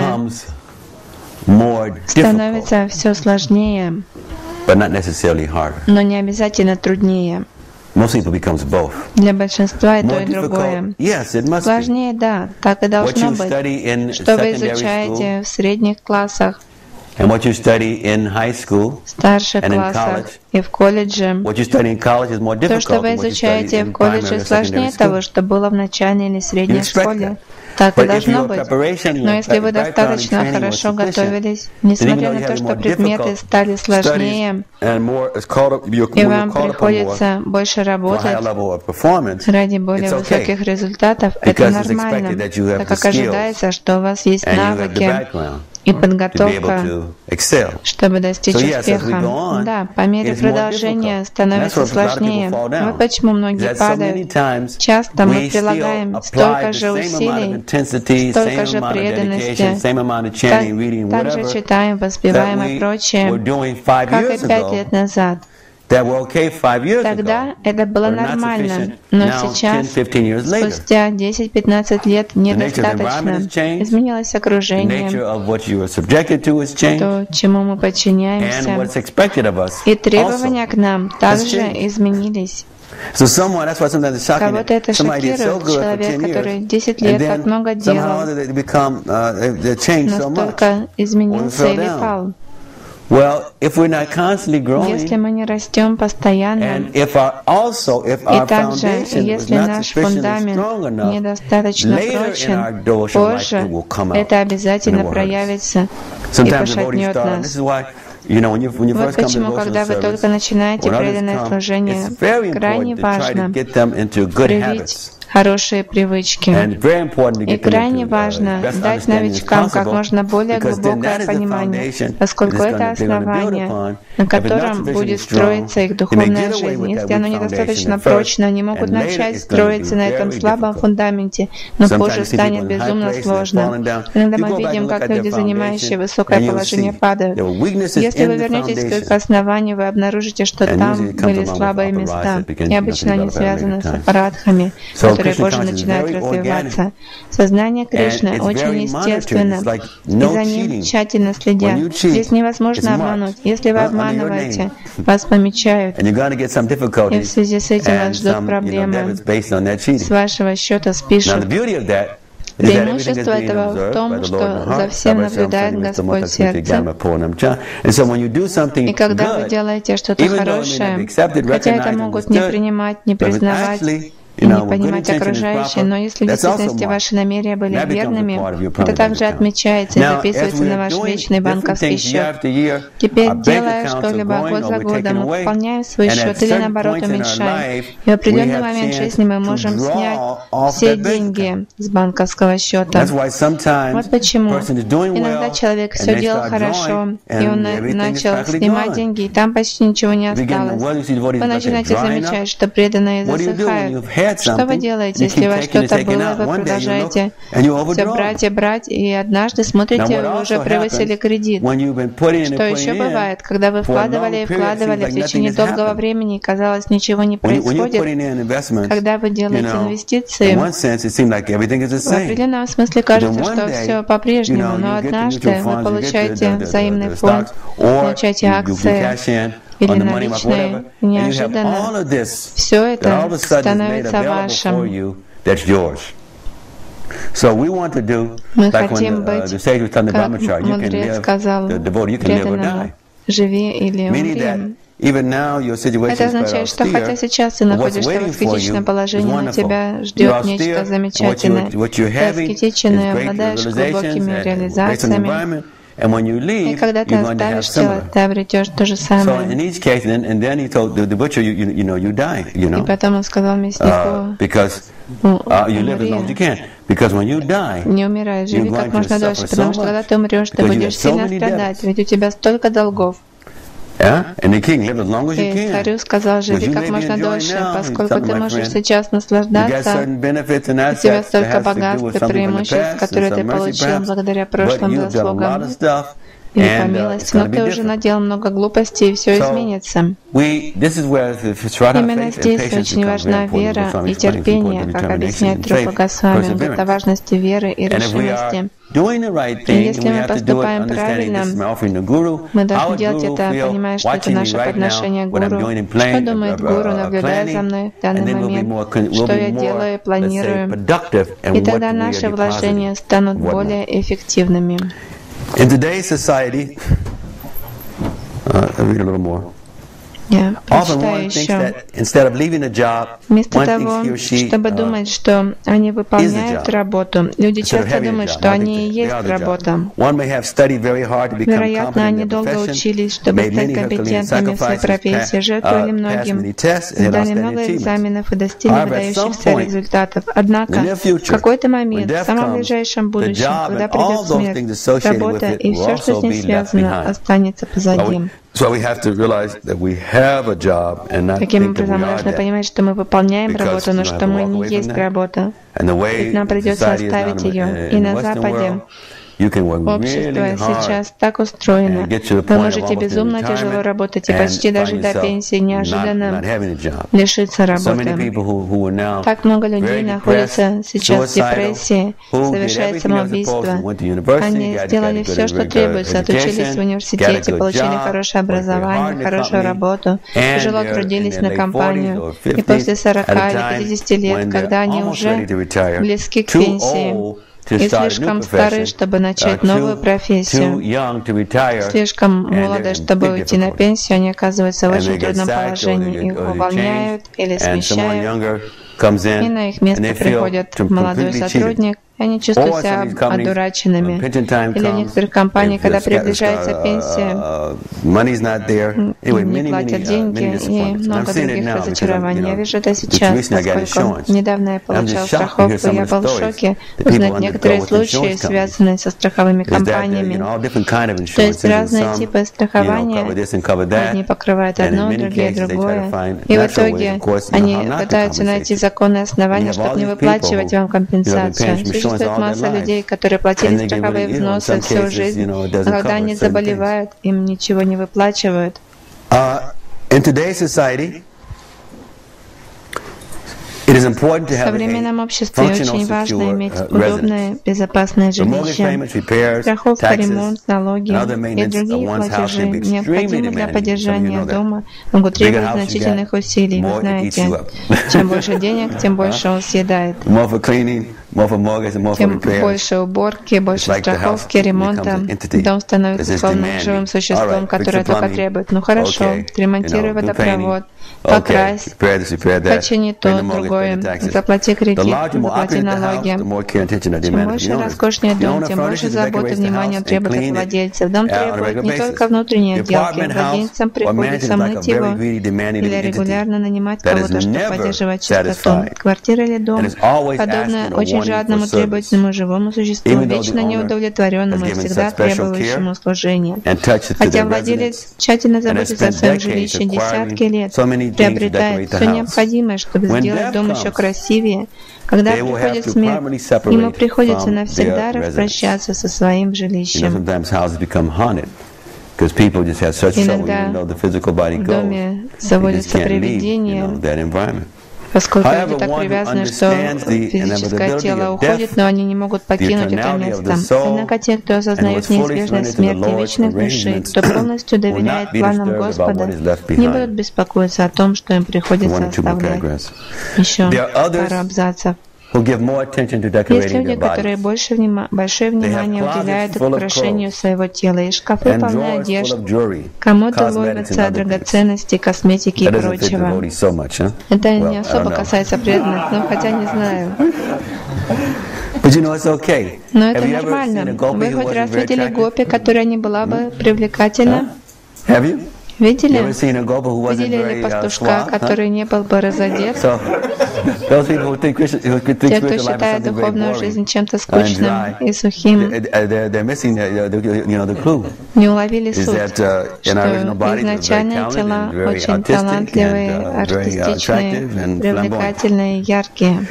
становится все сложнее, но не обязательно труднее. Для большинства и то, и другое. Сложнее, да, так и должно быть. Что вы изучаете в средних классах, в старших классах и в колледже, то, что вы изучаете в колледже, сложнее того, что было в начальной или средней школе. Так и должно быть. Но если вы достаточно хорошо готовились, несмотря на то, что предметы стали сложнее, и вам приходится больше работать ради более высоких результатов, это нормально, так как ожидается, что у вас есть навыки и подготовка, чтобы достичь успеха. Да, по мере продолжения становится сложнее. Вот почему многие падают. Часто мы прилагаем столько же усилий, столько же преданности, так, также читаем, воспеваем и прочее, как и пять лет назад. Тогда это было нормально, но сейчас, спустя десять-пятнадцать лет, недостаточно. Изменилось окружение, то, чему мы подчиняемся, и требования к нам также изменились. Кого-то это шокирует. Человек, который десять лет так много делал, настолько изменился или пал. Well, if we're not constantly growing, если мы не растем постоянно, and if our, also, if our и также, если наш фундамент недостаточно прочен, позже это обязательно проявится и пошатнет нас. Вот почему, когда вы только начинаете преданное служение, крайне важно привить хорошие привычки. И крайне важно дать новичкам как можно более глубокое понимание, поскольку это основание, на котором будет строиться их духовная жизнь. Если оно недостаточно прочно, они могут начать строиться на этом слабом фундаменте, но позже станет безумно сложно. Иногда мы видим, как люди, занимающие высокое положение, падают. Если вы вернетесь к их основанию, вы обнаружите, что там были слабые места, и обычно они связаны с аппаратхами, которые позже начинают развиваться. Сознание Кришны очень естественно, и за ним тщательно следят. Здесь невозможно обмануть. Если вы обманываете, вас помечают, и в связи с этим вас ждут проблемы. С вашего счета спишут. Преимущество этого в том, что за всем наблюдает Господь в сердце. И когда вы делаете что-то хорошее, хотя это могут не принимать, не признавать, и не понимать окружающие, но если в действительности ваши намерения были верными, это также отмечается и записывается на ваш вечный банковский счет. Теперь, делая что-либо год за годом, мы пополняем свой счет или наоборот уменьшаем. И в определенный момент жизни мы можем снять все деньги с банковского счета. Вот почему иногда человек все делал хорошо, и он начал снимать деньги, и там почти ничего не осталось. Вы начинаете замечать, что преданные засыхают. Что вы делаете, если у вас что-то было, вы продолжаете все брать и брать, и однажды смотрите, вы уже превысили кредит. Что еще бывает, когда вы вкладывали и вкладывали в течение долгого времени, и казалось, ничего не происходит, когда вы делаете инвестиции, в определенном смысле кажется, что все по-прежнему, но однажды вы получаете взаимный фонд, получаете акции, или наличные, неожиданно все это становится вашим. Мы хотим быть, как мудрец сказал преданному, живи или умри. Это означает, что хотя сейчас ты находишься в аскетичном положении, но тебя ждет нечто замечательное. Ты аскетичен и обладаешь глубокими реализациями. И когда ты оставишь тело, ты обретешь то же самое. И потом он сказал мяснику, не умирай, живи как можно дольше, потому что когда ты умрешь, ты будешь сильно страдать, ведь у тебя столько долгов. И царю сказал, живи как можно дольше, поскольку ты можешь сейчас наслаждаться, у тебя столько богатств и преимуществ, которые ты получил благодаря прошлым заслугам или по милости, но ты уже наделал много глупостей, и все изменится. Именно здесь очень важна вера и терпение, как объясняет Рупа Госвами, говорит о важности веры и решимости. И если мы поступаем правильно, мы должны делать это, понимая, что это наше подношение гуру. Что думает гуру, наблюдая за мной в данный момент, что я делаю и планирую. И тогда наши вложения станут более эффективными. In today's society, uh, I'll read a little more. Yeah, вместо того, чтобы думать, что они выполняют работу, люди часто думают, что они и есть работа. Вероятно, они долго учились, чтобы стать компетентными в своей профессии, жертвовали многим, сдали много экзаменов и достигли выдающихся результатов. Однако, в какой-то момент, в самом ближайшем будущем, когда придет смерть, работа и все, что с ней связано, останется позади. Таким образом, мы должны понимать, что мы выполняем работу, но что мы не есть работа. Ведь нам придется оставить ее. И на Западе Общество сейчас так устроено. Вы можете безумно тяжело работать и почти даже до пенсии неожиданно лишиться работы. Так много людей находятся сейчас в депрессии, совершают самоубийство. Они сделали все, что требуется, отучились в университете, получили хорошее образование, хорошую работу, тяжело трудились на компанию. И после сорока или пятидесяти лет, когда они уже близки к пенсии, и слишком стары, чтобы начать новую профессию, слишком молоды, чтобы уйти на пенсию, они оказываются в очень трудном положении. Их увольняют или смещают, и на их место приходит молодой сотрудник, и они чувствуют себя одураченными. Или в некоторых компаниях, когда приближается пенсия, не платят деньги и много других разочарований. Я вижу это сейчас, поскольку недавно я получал страховку, и я был в шоке узнать некоторые случаи, связанные со страховыми компаниями. То есть разные типы страхования, одни покрывают одно, другие другое. И в итоге они пытаются найти законные основания, чтобы не выплачивать вам компенсацию. Существует масса людей, которые платили страховые взносы всю жизнь, а когда они заболевают, им ничего не выплачивают. В современном обществе очень важно иметь удобное, безопасное жилище. Страховка, ремонт, налоги и другие платежи, необходимые для поддержания дома, могут требовать значительных усилий. Вы знаете, чем больше денег, тем больше он съедает. Тем больше уборки, больше страховки, ремонта. Дом становится словно живым существом, которое только требует. Ну хорошо, ремонтируй водопровод, покрась, почини то, другое, заплати кредит, заплати налоги. Чем больше роскошнее дом, тем больше заботы и внимания требует от владельцев. Дом требует не только внутренней отделки, владельцам приходится мыть его или регулярно нанимать кого-то, чтобы поддерживать чистоту. Квартира или дом, подобное очень жадному, требовательному живому существу, вечно неудовлетворенному и всегда требующему служения. Хотя владелец тщательно заботится о своем жилище десятки лет, приобретает все необходимое, чтобы сделать дом еще красивее. Когда приходит смерть, ему приходится навсегда распрощаться со своим жилищем. Иногда в доме заводятся привидения, поскольку люди так привязаны, что физическое тело уходит, но они не могут покинуть это место. Однако те, кто осознает неизбежность смерти вечной души, кто полностью доверяет планам Господа, не будут беспокоиться о том, что им приходится оставлять. Еще пару абзацев. Есть люди, которые больше внима, большое внимание уделяют украшению своего тела, и шкафы полны одежды. Кому-то ловятся драгоценности, косметики и прочего. Это не особо касается преданных, но хотя не знаю. Но это нормально. Вы хоть раз видели гопи, которая не была бы привлекательна? Видели? Видели ли пастушка, который не был бы разодет? Те, кто считает духовную жизнь чем-то скучным и сухим, не уловили суть, что изначальные тела очень талантливые, артистичные, привлекательные, яркие.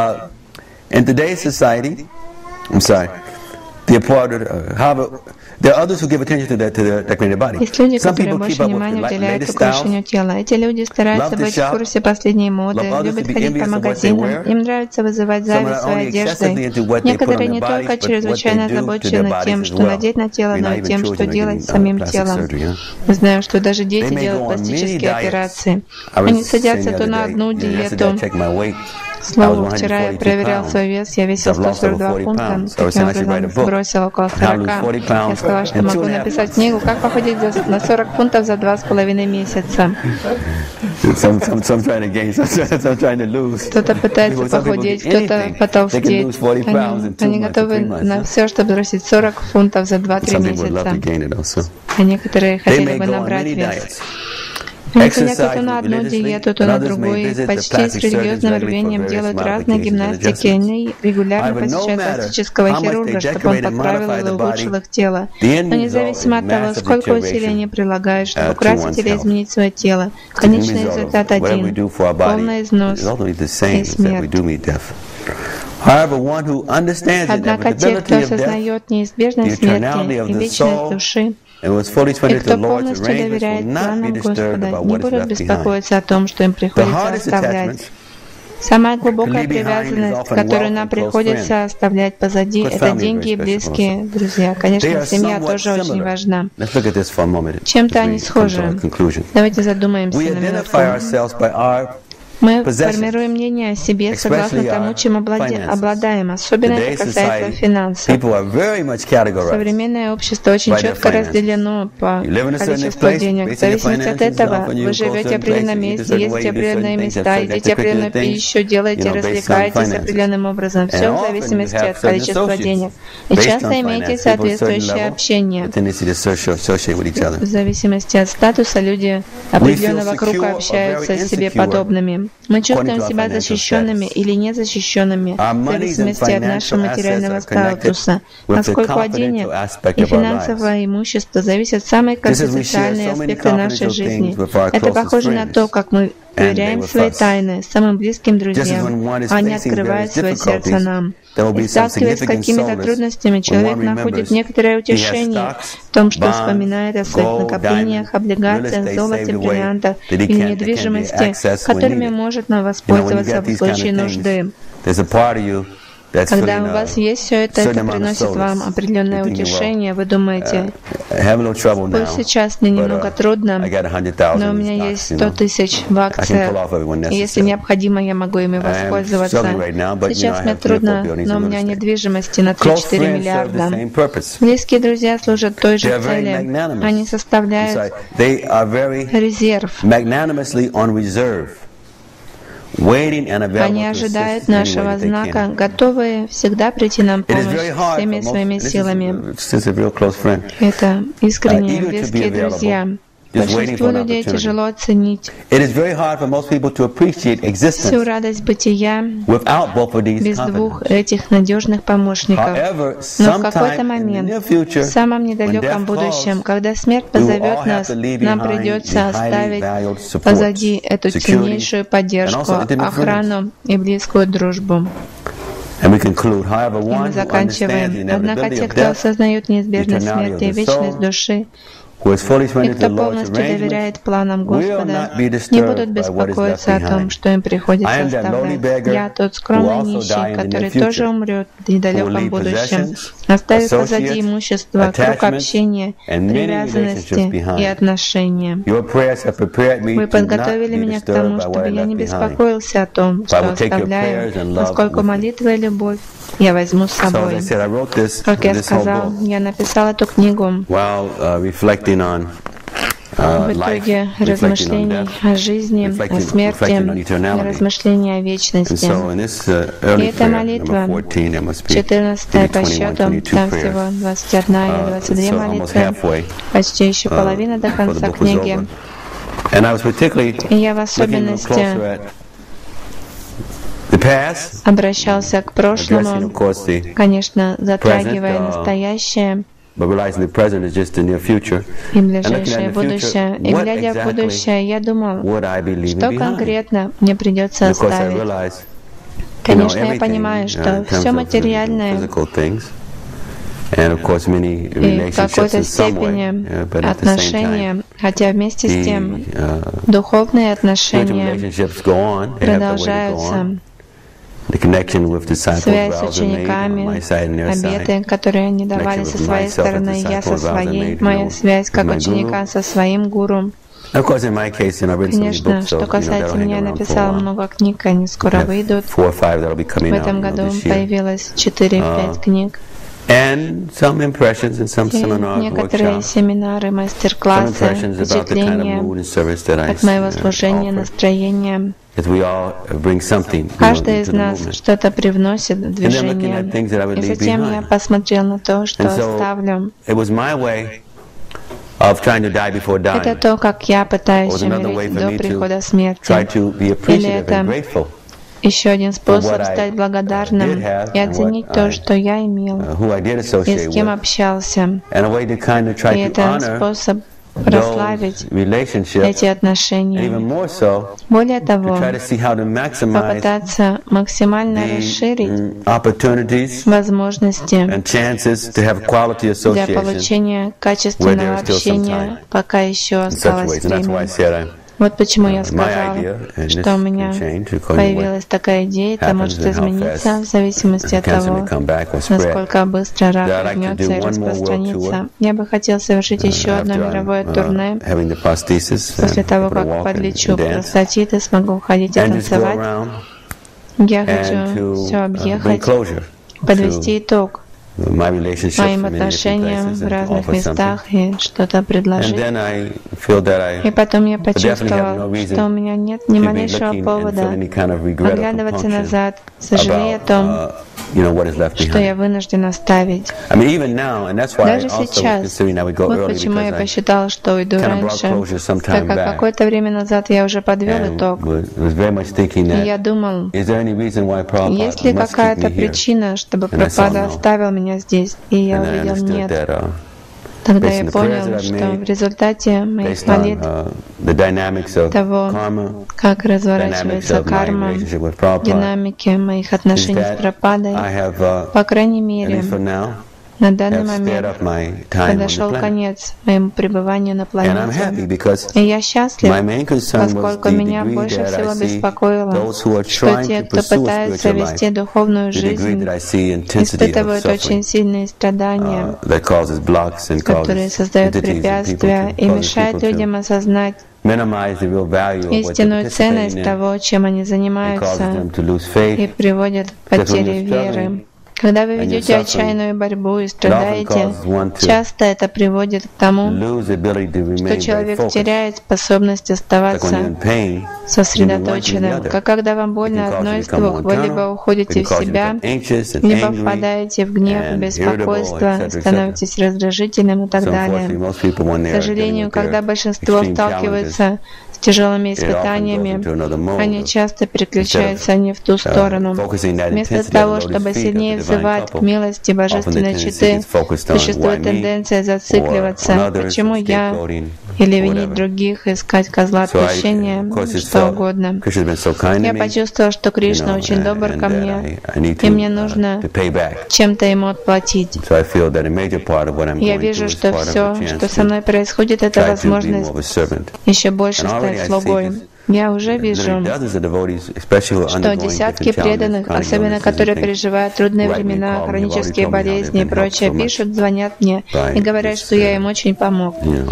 Есть люди, которые больше внимания уделяют украшению тела. Эти люди стараются быть в курсе последней моды, любят ходить по магазинам, им нравится вызывать зависть своей одеждой. Некоторые не только чрезвычайно озабочены тем, что надеть на тело, но и тем, что делать с самим телом. Знаю, что даже дети делают пластические операции. Они садятся то на одну диету. Слову, вчера я проверял свой вес, я весил сто сорок два фунта, таким образом сбросил около сорока. Я сказала, что могу написать книгу «Как похудеть на сорок фунтов за два с половиной месяца». Кто-то пытается похудеть, кто-то потолстеть. Они, они готовы на все, чтобы сбросить сорок фунтов за два-три месяца. А некоторые хотели бы набрать вес. Они садятся то на одну диету, то на другую, почти с религиозным рвением делают разные гимнастики, они регулярно посещают пластического хирурга, чтобы он подправил или улучшил их тело. Но независимо от того, сколько усилий они прилагают, чтобы украсить или изменить свое тело, конечный результат один — полный износ и смерть. Однако те, кто осознает неизбежность смерти и вечность души, и кто полностью доверяет планам Господа, не будут беспокоиться о том, что им приходится оставлять. Самая глубокая привязанность, которую нам приходится оставлять позади, это деньги и близкие друзья. Конечно, семья тоже очень важна. Чем-то они схожи. Давайте задумаемся на минутку. Мы формируем мнение о себе согласно тому, чем обладаем. Особенно это касается финансов. Современное общество очень четко разделено по количеству денег. В зависимости от этого вы живете в определенном месте, ездите в определенные места, едите определенную пищу, делаете, развлекаетесь определенным образом. Все в зависимости от количества денег. И часто имеете соответствующее общение. В зависимости от статуса люди определенного круга общаются с себе подобными. Мы чувствуем себя защищенными или незащищенными в зависимости от нашего материального статуса, поскольку от денег и финансового имущества зависят самые конфиденциальные аспекты нашей жизни. Это похоже на то, как мы доверяем свои тайны самым близким друзьям, а они открывают свое сердце нам. И сталкиваясь с какими-то трудностями, человек находит некоторое утешение в том, что вспоминает о своих накоплениях, облигациях, золоте, бриллиантах или недвижимости, которыми может нам воспользоваться в случае нужды. Когда у вас есть все это, это приносит вам определенное утешение. Вы думаете, пусть сейчас мне немного трудно, но у меня есть сто тысяч в акциях, и если необходимо, я могу ими воспользоваться. Сейчас мне трудно, но у меня недвижимости на три-четыре миллиарда. Близкие друзья служат той же цели. Они составляют резерв. Они ожидают нашего знака, готовые всегда прийти нам помощь всеми своими силами. Это искренние, близкие друзья. Большинству людей тяжело оценить всю радость бытия без двух этих надежных помощников. Но в какой-то момент, в самом недалеком будущем, когда смерть позовет нас, нам придется оставить позади эту ценнейшую поддержку, охрану и близкую дружбу. И мы заканчиваем. Однако те, кто осознают неизбежность смерти и вечность души, и кто полностью доверяет планам Господа, не будут беспокоиться о том, что им приходится оставлять. Я тот скромный нищий, который тоже умрет в недалеком будущем, оставив позади имущество, круг общения, привязанности и отношения. Вы подготовили меня к тому, чтобы я не беспокоился о том, что оставляю, поскольку молитва и любовь я возьму с собой. Как я сказал, я написал эту книгу в итоге размышлений о жизни, о смерти, размышлений о вечности. И эта молитва, четырнадцатая по счету, там всего двадцать одна или двадцать две молитвы, почти еще половина до конца книги. И я в особенности обращался к прошлому, конечно, затрагивая настоящее и ближайшее будущее. И глядя в будущее, я думал, что конкретно мне придется оставить. Конечно, я понимаю, что все материальное и в какой-то степени отношения, хотя вместе с тем духовные отношения продолжаются. Связь с учениками, обеты, которые они давали со своей стороны, я со своей, моя связь как ученика со своим гуру. Конечно, что касается меня, я написал много книг, они скоро выйдут. В этом году появилось четыре-пять книг. И некоторые семинары, мастер-классы, впечатления от моего служения, настроения. Каждый из нас что-то привносит в движение. И затем я посмотрел на то, что оставлю. Это то, как я пытаюсь умереть до прихода смерти. Или это еще один способ стать благодарным и оценить то, что я имел, и с кем общался. И это способ прославить эти отношения. Более того, попытаться максимально расширить возможности для получения качественного общения, пока еще осталось время. Вот почему я сказала, что у меня появилась такая идея, это может измениться в зависимости от того, насколько быстро рак вернется и распространится. Я бы хотел совершить еще одно мировое турне после того, как подлечу простатит и смогу ходить и танцевать. Я хочу все объехать, подвести итог моим отношениям в разных местах и что-то предложить. И потом я почувствовал, что у меня нет ни малейшего повода оглядываться назад, сожалея о том, что я вынужден оставить. Даже сейчас, вот почему я посчитал, что уйду раньше, так как какое-то время назад я уже подвел итог. И я думал, есть ли какая-то причина, чтобы Прабхупада оставил меня здесь? И я увидел, нет. Тогда я понял, что в результате моих молитв, того, как разворачивается карма, динамики моих отношений с Прабхупадой, по крайней мере, на данный момент подошел конец моему пребыванию на планете. И я счастлив, поскольку меня больше всего бескоило, что те, кто пытается вести духовную жизнь, испытывают очень сильные страдания, которые создают препятствия и мешают людям осознать истинную ценность того, чем они занимаются, и приводят к потере веры. Когда вы ведете отчаянную борьбу и страдаете, часто это приводит к тому, что человек теряет способность оставаться сосредоточенным, как когда вам больно одно из двух, вы либо уходите в себя, либо впадаете в гнев, беспокойство, становитесь раздражительным и так далее. К сожалению, когда большинство сталкивается с тяжелыми испытаниями, они часто переключаются не в ту сторону. Вместо того, чтобы сильнее взывать к милости божественной читы, существует тенденция зацикливаться. Почему я? Или винить других, искать козла отпущения, что угодно. Я почувствовал, что Кришна очень добр ко мне, и мне нужно чем-то ему отплатить. Я вижу, что все, что со мной происходит, это возможность еще больше стать слугой. Я уже вижу, что десятки преданных, особенно которые переживают трудные времена, хронические болезни и прочее, пишут, звонят мне и говорят, что я им очень помог.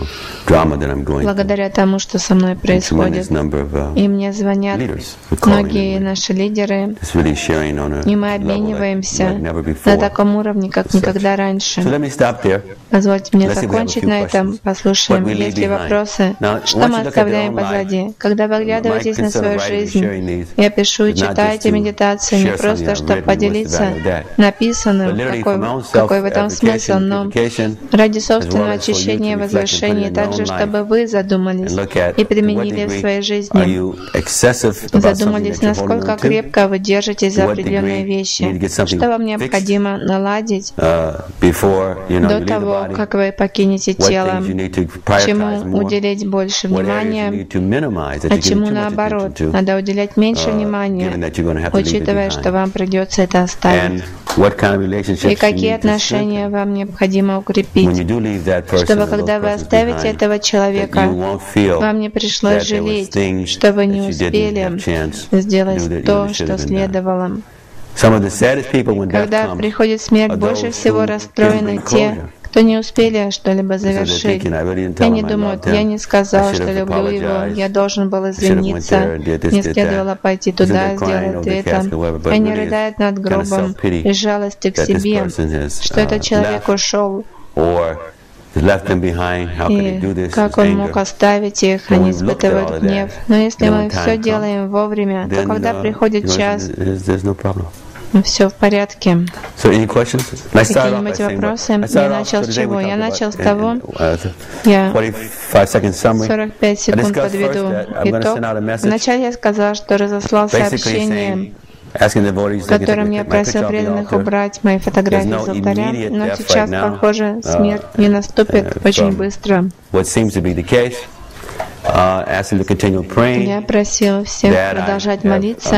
Благодаря тому, что со мной происходит. И мне звонят многие наши лидеры, и мы обмениваемся на таком уровне, как никогда раньше. Позвольте мне закончить на этом. Послушаем, есть ли вопросы? Что мы оставляем позади? Когда вы оглядываетесь на свою жизнь, я пишу и читаю эти медитации не просто, чтобы поделиться написанным, какой, какой в этом смысл, но ради собственного очищения и возвышения, также, чтобы вы задумались и применили в своей жизни. Задумались, насколько крепко вы держитесь за определенные вещи, что вам необходимо наладить до того, как вы покинете тело, чему уделить больше внимания, а чему наоборот, надо уделять меньше внимания, учитывая, что вам придется это оставить. И какие отношения вам необходимо укрепить, чтобы когда вы оставите этого человека, вам не пришлось жалеть, что вы не успели сделать то, что следовало. Когда приходит смерть, больше всего расстроены те, кто не успели что-либо завершить. Они думают, я не сказал, что люблю его, я должен был извиниться, не следовало пойти туда, сделать это. Они рыдают над гробом из жалости к себе, что этот человек ушел. И как он мог оставить их, они испытывают гнев. Но если мы все делаем вовремя, то когда приходит час, все в порядке. Какие-нибудь вопросы? Я начал с чего? Я начал с того, я сорок пять секунд подведу итог. Вначале я сказал, что разослал сообщение, в котором я просил преданных убрать мои фотографии с алтаря, но сейчас, похоже, смерть не наступит очень быстро. what seems to be the case. Uh, ask them to continue praying. Я просил всех продолжать молиться.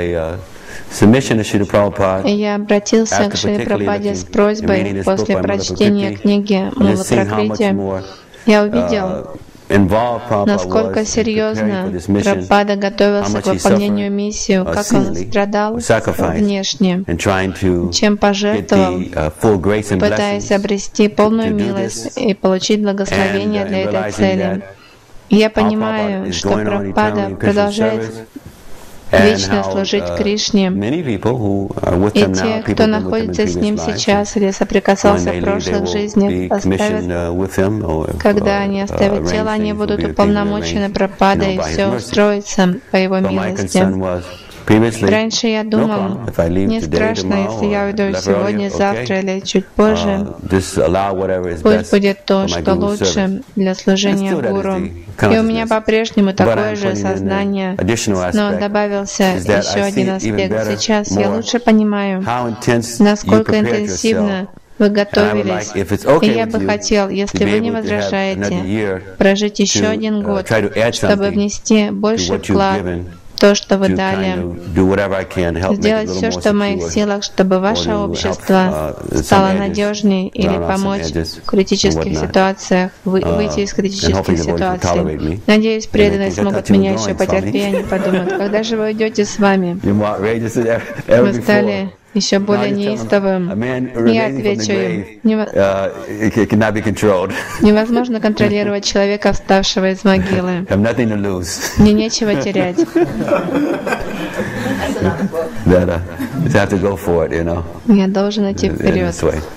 И я обратился к Шри Прабхупаде с просьбой после прочтения книги Мула Пракрити. Я увидел, насколько серьезно Прабхупада готовился к выполнению миссии, как он страдал внешне, чем пожертвовал, пытаясь обрести полную милость и получить благословение для этой цели. Я понимаю, что Прабхупада продолжает вечно служить Кришне, и те, кто находится с ним сейчас или соприкасался в прошлых жизнях, оставят, когда они оставят тело, они будут уполномочены Прабхупадой, и все устроится по его милости. Раньше я думал, не страшно, если я уйду сегодня, завтра или чуть позже. Пусть будет то, что лучше для служения Гуру. И у меня по-прежнему такое же сознание, но добавился еще один аспект. Сейчас я лучше понимаю, насколько интенсивно вы готовились. И я бы хотел, если вы не возражаете, прожить еще один год, чтобы внести больше вклад то, что вы дали, сделать все, что в моих силах, чтобы ваше общество стало надежнее или помочь в критических ситуациях, вы, выйти из критических ситуаций. Надеюсь, преданные смогут меня еще потерпеть, они подумают, когда же вы уйдете с вами? Вы стали еще более неистовым. Я отвечу им, невозможно контролировать человека, вставшего из могилы. Мне нечего терять. Я должен идти вперед.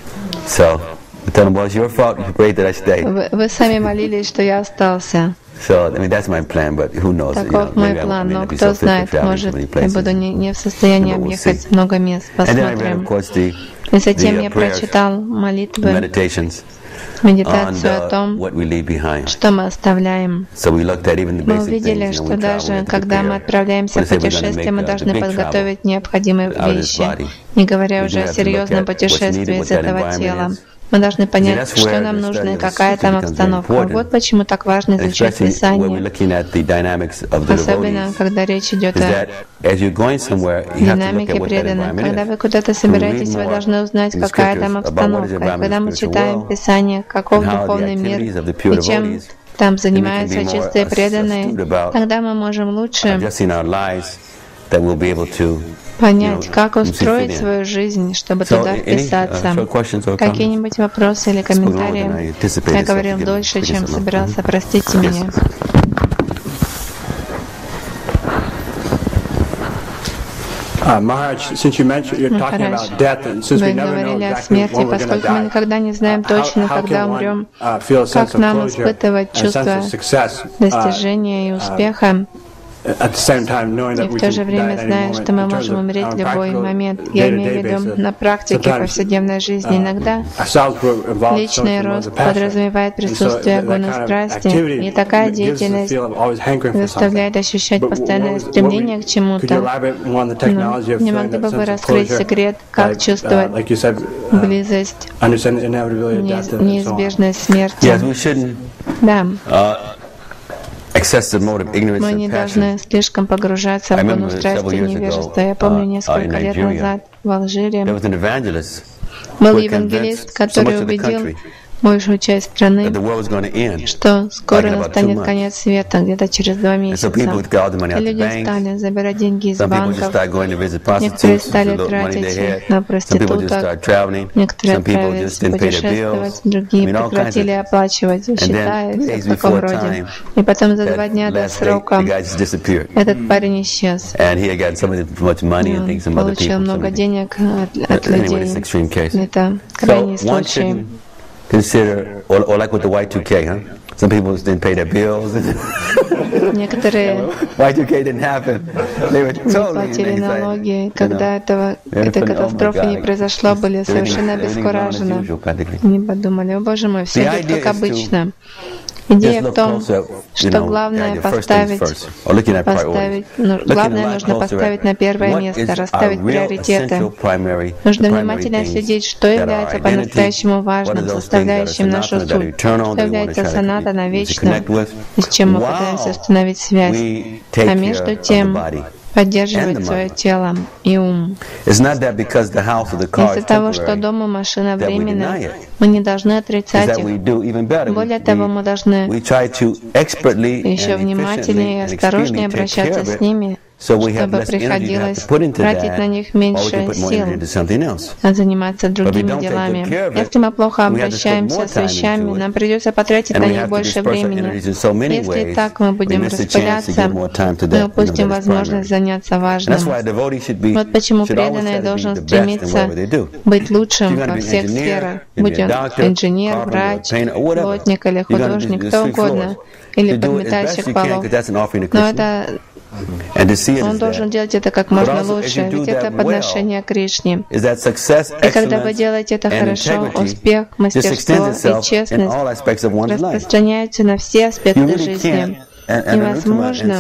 Вы, вы сами молились, что я остался. So, I mean, that's my plan, but who knows? Таков мой план, но кто знает, может, я буду не, не в состоянии объехать много мест. Посмотрим. И затем я прочитал молитвы, медитацию о том, что мы оставляем. Мы увидели, что даже когда мы отправляемся в путешествие, мы должны подготовить необходимые вещи, не говоря уже о серьезном путешествии из этого тела. Мы должны понять, что нам нужно и какая там обстановка. Вот почему так важно изучать Писание, особенно когда речь идет о динамике преданных. Когда вы куда-то собираетесь, вы должны узнать, какая там обстановка. Когда мы читаем Писание, каков духовный мир и чем там занимаются чистые преданные, тогда мы можем лучше понять, как устроить свою жизнь, чтобы туда вписаться. Какие-нибудь вопросы или комментарии? Я говорил дольше, чем собирался. Простите меня. Махарадж, вы говорили о смерти, поскольку мы никогда не знаем точно, когда умрем, как нам испытывать чувство достижения и успеха, и в то же время зная, что мы можем умереть в любой момент. Я имею в виду на практике повседневной жизни. Иногда личный рост подразумевает присутствие огонь страсти, и такая деятельность заставляет ощущать постоянное стремление к чему-то. Но не могли бы вы раскрыть секрет, как чувствовать близость неизбежной смерти? Да. Мы не должны слишком погружаться в огонь страсти и невежества. Я помню, несколько лет назад в Алжире был евангелист, который убедил большую часть страны, что скоро настанет конец света, где-то через два месяца. И люди стали забирать деньги из банков, некоторые стали тратить их на проституток, некоторые отправились путешествовать, другие прекратили оплачивать счета и в таком роде. И потом за два дня до срока этот парень исчез. Он получил много денег от, от людей. Это крайний случай. Consider, or, or like with the Y two K, huh? Some people didn't pay their bills. Некоторые Y two K didn't happen. They were totally платили налоги, когда этого, этой катастрофы не произошло, были совершенно обескуражены. Они подумали, о боже мой, все идет как обычно. Идея в том, что главное поставить, поставить ну, главное нужно поставить на первое место, расставить приоритеты. Нужно внимательно следить, что является по-настоящему важным, составляющим нашу суть, что является санатана вечным, и с чем мы пытаемся установить связь, а между тем поддерживать свое тело и ум. Из-за того, что дом и машина временны, мы не должны отрицать их. Более того, мы должны еще внимательнее и осторожнее обращаться с ними, чтобы приходилось тратить на них меньше сил, а заниматься другими делами. Если мы плохо обращаемся с вещами, нам придется потратить на них больше времени. Если так мы будем распыляться, мы упустим возможность заняться важным. Вот почему преданный должен стремиться быть лучшим во всех сферах, будь он инженер, врач, плотник или художник, кто угодно, или подметальщик полов. Но это Он должен делать это как можно лучше, ведь это подношение Кришне. И когда вы делаете это хорошо, успех, мастерство и честность распространяются на все аспекты жизни. Невозможно,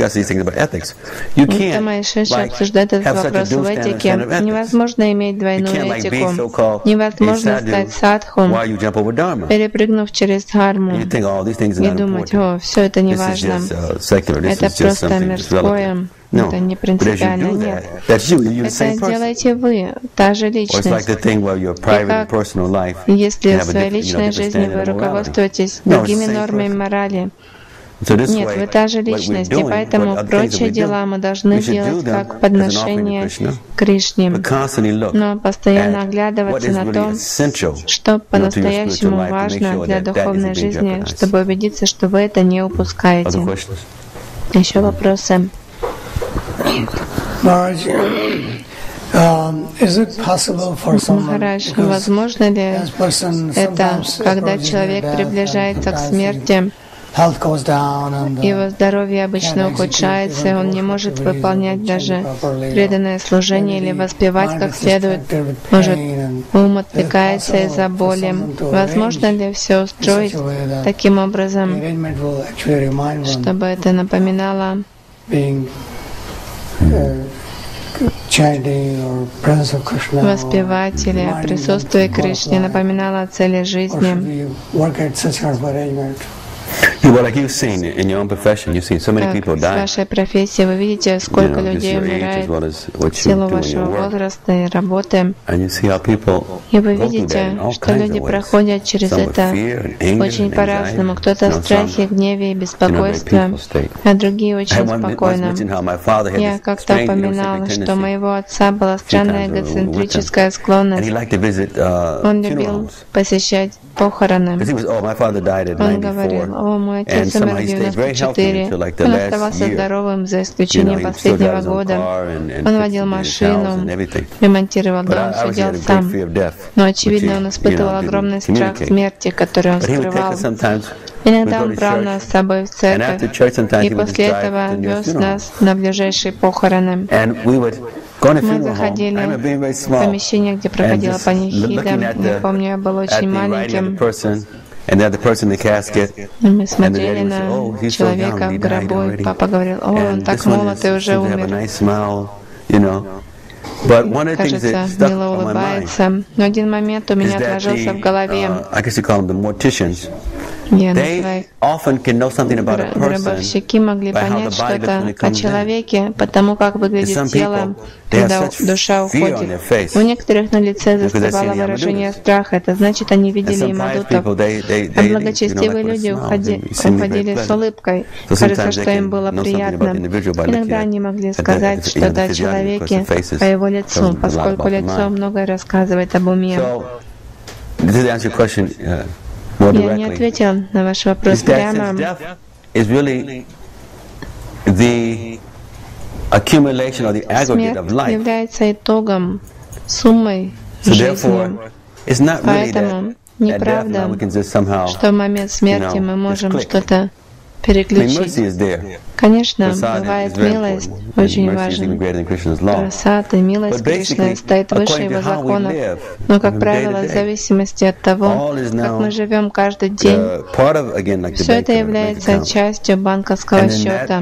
Тамай Шиши обсуждает этот вопрос в этике, невозможно иметь двойную этику, невозможно стать садху, перепрыгнув через дхарму, и думать, о, все это не важно, это просто мирское. Это не принципиально, нет. Это делаете вы, та же личность. И как, если в своей личной жизни вы руководствуетесь другими нормами морали, нет, вы та же личность, и поэтому прочие дела мы должны делать как подношение Кришне, но постоянно оглядываться на то, что по-настоящему важно для духовной жизни, чтобы убедиться, что вы это не упускаете. Еще вопросы? Махарадж, возможно ли это, когда человек приближается к смерти, его здоровье обычно ухудшается, и он не может выполнять даже преданное служение или воспевать как следует. Может, ум отвлекается из-за боли. Возможно ли все устроить таким образом, чтобы это напоминало воспевать или о присутствии Кришны, напоминало о цели жизни? Well, like you've seen in your own profession, you've seen so many people die. В вашей профессии вы видите, сколько людей умирает в силу вашего возраста и работы. И вы видите, что люди проходят через это очень по-разному. Кто-то в страхе, гневе и беспокойстве, а другие очень спокойно. Я как-то упоминала, что у моего отца была странная эгоцентрическая склонность. Он любил посещать похороны. Он говорил, о, мой отец умер в девяносто четыре. Он оставался здоровым, за исключением последнего года. Он водил машину, ремонтировал дом, все делал сам. Но, очевидно, он испытывал огромный страх смерти, который он скрывал. Иногда он брал нас с собой в церковь, и после этого вез нас на ближайшие похороны. Мы заходили в помещение, где проходила панихида. Я помню, я был очень маленьким. Мы смотрели на человека в гробу, и папа говорил, о, он так молод и уже умер. Кажется, мило улыбается. Но один момент у меня отложился в голове. Я Гробовщики могли понять что-то о человеке, потому как выглядит тело, когда душа уходит. У некоторых на лице застывало выражение страха, это значит, они видели имадутов. А благочестивые люди уходи, уходили с улыбкой. Кажется, что им было приятно. Иногда они могли сказать что-то о человеке по его лицу, поскольку лицо многое рассказывает об уме. Я не ответил на ваш вопрос прямо. Смерть является итогом, суммой жизни. Поэтому неправда, что в момент смерти мы можем что-то переключить. Конечно, бывает милость, очень важна. Прасад и милость Кришны стоит выше его законов, но, как правило, в зависимости от того, как мы живем каждый день, все это является частью банковского счета.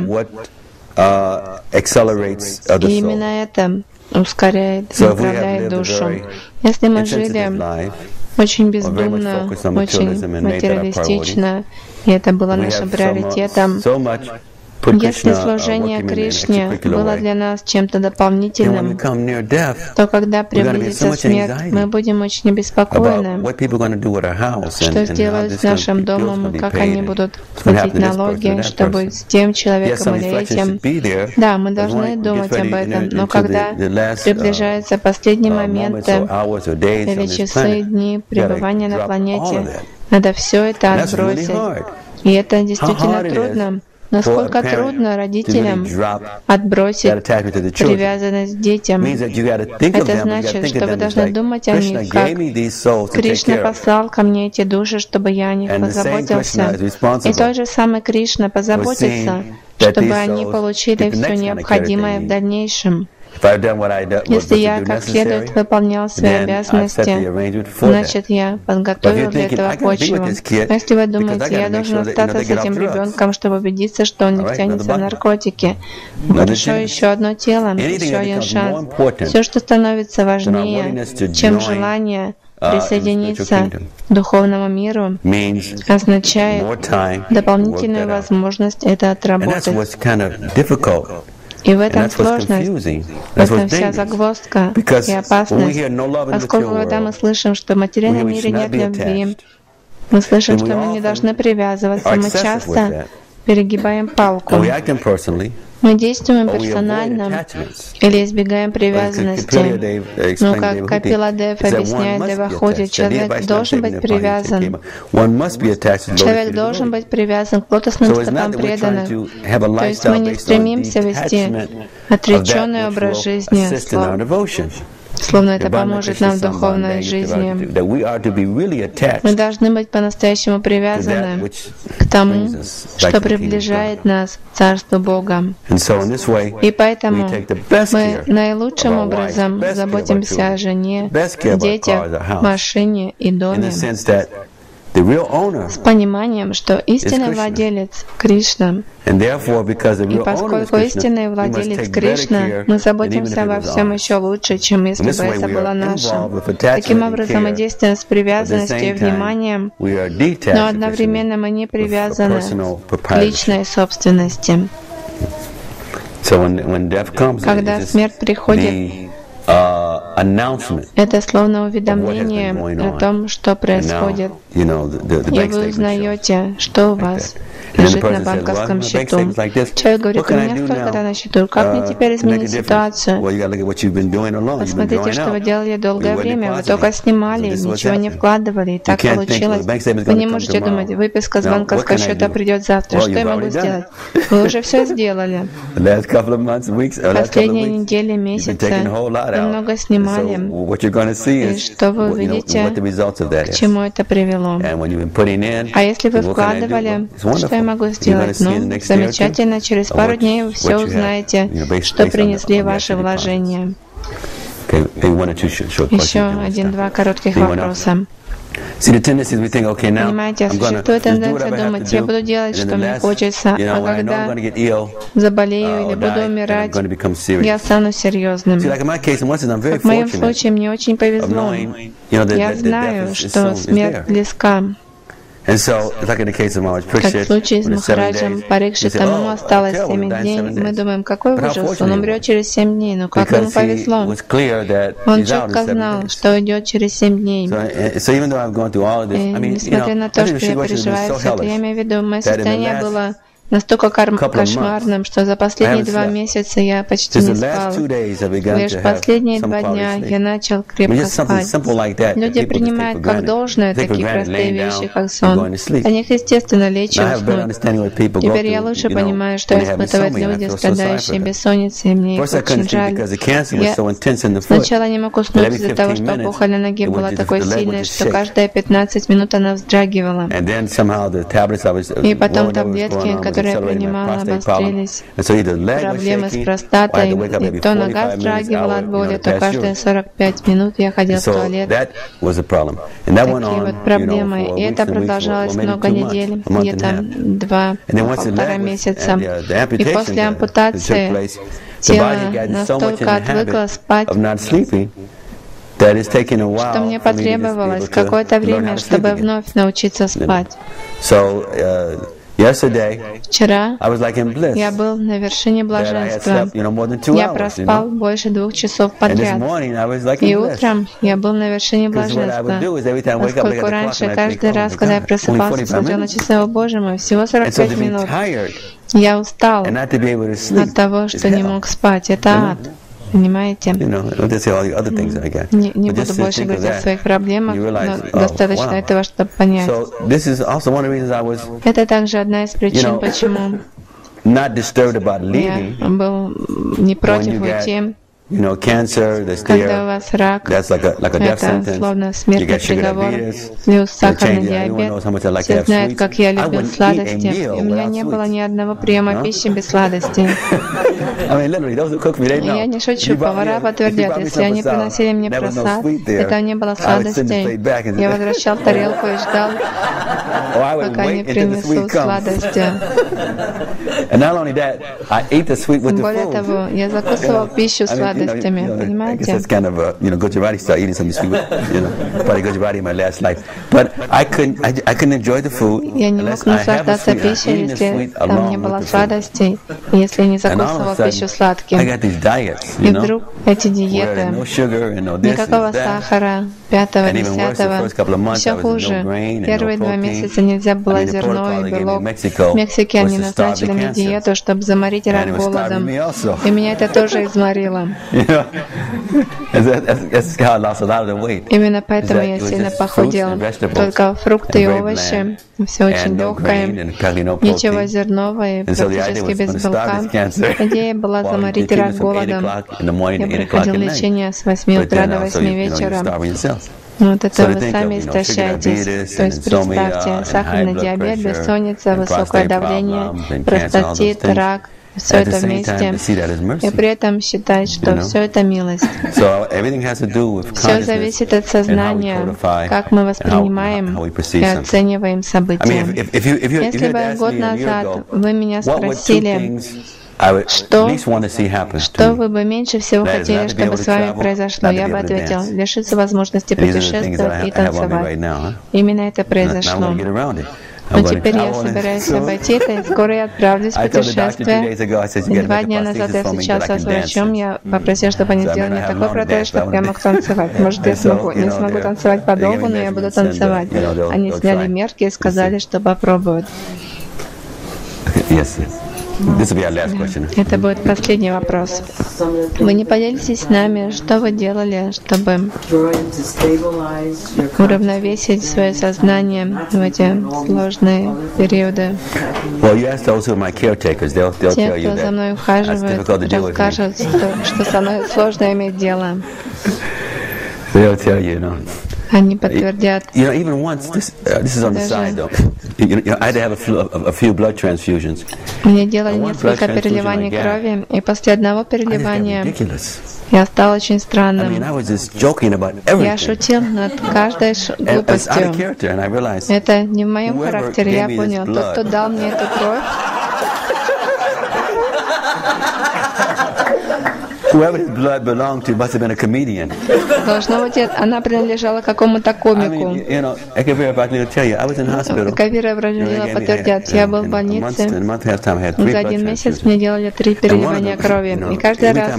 И именно это ускоряет и направляет душу. Если мы жили очень бездумно, очень материалистично, и это было нашим приоритетом, если служение Кришне было для нас чем-то дополнительным, то когда приблизится смерть, мы будем очень обеспокоены, что сделают с нашим домом, как они будут платить налоги, что будет с тем человеком или этим. Да, мы должны думать об этом, но когда приближаются последние моменты или часы, дни пребывания на планете, надо все это отбросить. И это действительно трудно. Насколько трудно родителям отбросить привязанность к детям. Это значит, что вы должны думать о них, как Кришна послал ко мне эти души, чтобы я о них позаботился. И тот же самый Кришна позаботится, чтобы они получили все необходимое в дальнейшем. Если я как следует выполнял свои обязанности, значит, я подготовил для этого почву. Но если вы думаете, я должен остаться с этим ребенком, чтобы убедиться, что он не втянется в наркотики, хорошо, еще одно тело, еще один шанс. Все, что становится важнее, чем желание присоединиться к духовному миру, означает дополнительную возможность это отработать. И в этом сложность, в этом вся загвоздка и опасность, поскольку когда мы слышим, что в материальном мире нет любви, мы слышим, что мы не должны привязываться, мы часто перегибаем палку. Мы действуем персонально или избегаем привязанности. Но, как Капила Дев объясняет Девахуди, человек должен быть привязан. Человек должен быть привязан к лотосным стопам преданных. То есть мы не стремимся вести отреченный образ жизни, словно это поможет нам в духовной жизни. Мы должны быть по-настоящему привязаны к тому, что приближает нас к Царству Бога. И поэтому мы наилучшим образом заботимся о жене, детях, машине и доме, с пониманием, что истинный владелец Кришна. И поскольку истинный владелец Кришна, мы заботимся обо всем еще лучше, чем если бы это было нашим. Таким образом, мы действуем с привязанностью и вниманием, но одновременно мы не привязаны к личной собственности. Когда смерть приходит, это словно уведомление о том, что происходит, и вы узнаете, что у вас лежит на банковском счету. Человек говорит, у меня столько-то на счету, как мне теперь изменить ситуацию? Посмотрите, что вы делали долгое время, вы только снимали, ничего не вкладывали, и так получилось. Вы не можете думать, выписка с банковского счета придет завтра, что я могу сделать? Вы уже все сделали. Последние недели, месяцы, вы много снимали, и что вы увидите, к чему это привело. А если вы вкладывали, что я могу сделать? Ну, замечательно, через пару дней вы все узнаете, что принесли ваши вложения. Еще один-два коротких вопроса. Понимаете, существует тенденция думать, я буду делать, что мне хочется, а когда заболею или буду умирать, я стану серьезным. В моем случае мне очень повезло. Я знаю, что смерть близка. Как в случае с Махараджем Парикшитом, ему осталось семь дней. Мы думаем, какой ужас, он умрет через семь дней, но как ему повезло. Он четко знал, что идет через семь дней. И несмотря на то, что я переживаю все это, я имею в виду, мое состояние было настолько кошмарным, что за последние два месяца я почти не спал. Лишь последние два дня я начал крепко спать. Люди принимают как должное такие простые вещи, как сон. Для них естественно лечь и уснуть. Теперь я лучше понимаю, что испытывают люди, страдающие бессонницей, и мне их очень жаль. Я сначала не мог уснуть из-за того, что опухоль на ноге была такой сильной, что каждые пятнадцать минут она вздрагивала. И потом таблетки, которые я принимала, обострились. Проблемы с простатой. И то нога вздрагивала от боли, то каждые сорок пять минут я ходил в туалет. Такие вот проблемы. И это продолжалось много недель, где-то два-полтора месяца. И после ампутации тело настолько отвыкло спать, что мне потребовалось какое-то время, чтобы вновь научиться спать. Вчера я был на вершине блаженства. Я проспал больше двух часов подряд. И утром я был на вершине блаженства. Поскольку раньше, каждый раз, когда я просыпался, смотрел на часы, о Боже мой, всего сорок пять минут. Я устал от того, что не мог спать. Это ад. Понимаете? Не, не буду больше говорить о своих проблемах, но достаточно этого, чтобы понять. Это также одна из причин, почему я был не против уйти. Когда у вас рак, это словно смертный приговор, плюс сахарный диабет. Все знают, как я любил сладости. И у меня не было ни одного приема пищи без сладостей. Я не шучу, повара подтвердят, если они приносили мне просад, это не было сладостей. Я возвращал тарелку и ждал, пока не принесут сладости. Более того, я закусывал пищу сладостями. Понимаете? Я не мог наслаждаться пищей, если там не было сладостей, если я не закусывал пищу сладким. И вдруг эти диеты, никакого сахара, пятого, десятого, все хуже. Первые два месяца нельзя было зерно и белок. В Мексике они назначили мне диету, чтобы заморить рак голодом. И меня это тоже изморило. Именно поэтому я сильно похудел. Только фрукты и овощи, все очень легкое, ничего зернового и практически без белка. Идея была заморить рак голодом. Я проходил лечение с восьми утра до восьми вечера. Вот это вы сами истощаетесь. То есть представьте, сахарный диабет, бессонница, высокое давление, простатит, рак. Все это вместе, и при этом считать, что все это милость. Все зависит от сознания, как мы воспринимаем и оцениваем события. Если бы год назад вы меня спросили, что, что вы бы меньше всего хотели, чтобы с вами произошло, я бы ответил, лишиться возможности путешествовать и танцевать. Именно это произошло. Но теперь я собираюсь обойти это, и скоро я отправлюсь в путешествие. И два дня назад я встречался с врачом, я попросил, чтобы они сделали мне такой протез, чтобы я мог танцевать. Может, я смогу, не смогу танцевать подолгу, но я буду танцевать. Они сняли мерки и сказали, что попробуют. Это будет последний вопрос. Вы не поделитесь с нами, что вы делали, чтобы уравновесить свое сознание в эти сложные периоды? Те, кто за мной ухаживает, расскажут, что, что со мной сложно иметь дело. Они подтвердят. Даже мне делали несколько переливаний крови, и после одного переливания я стал очень странным. Я шутил над каждой глупостью. Это не в моем характере, я понял. Тот, кто дал мне эту кровь, должно быть, она принадлежала какому-то комику. Кавира Враджанила подтвердят, я был в больнице. За один месяц мне делали три переливания крови. И каждый раз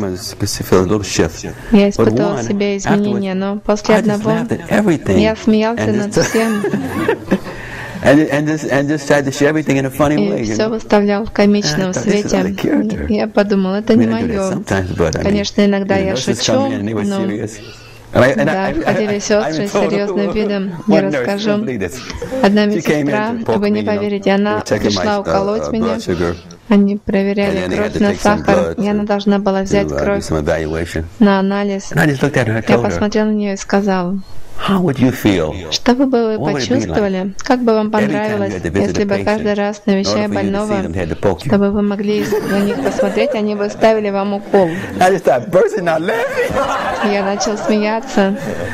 я испытывал в себе изменения, но после одного я смеялся над всем. И все выставлял в комичном свете. Я подумал, это не мое. Конечно, иногда я шучу, но да, входили сестры с серьезным видом. Я расскажу. Одна медсестра, вы не поверите, она пришла уколоть меня. Они проверяли кровь на сахар, и она должна была взять кровь на анализ. Я посмотрел на нее и сказал: что вы бы вы почувствовали, как бы вам понравилось, если бы каждый раз, навещая больного, чтобы вы могли на них посмотреть, они бы ставили вам укол. Я начал смеяться.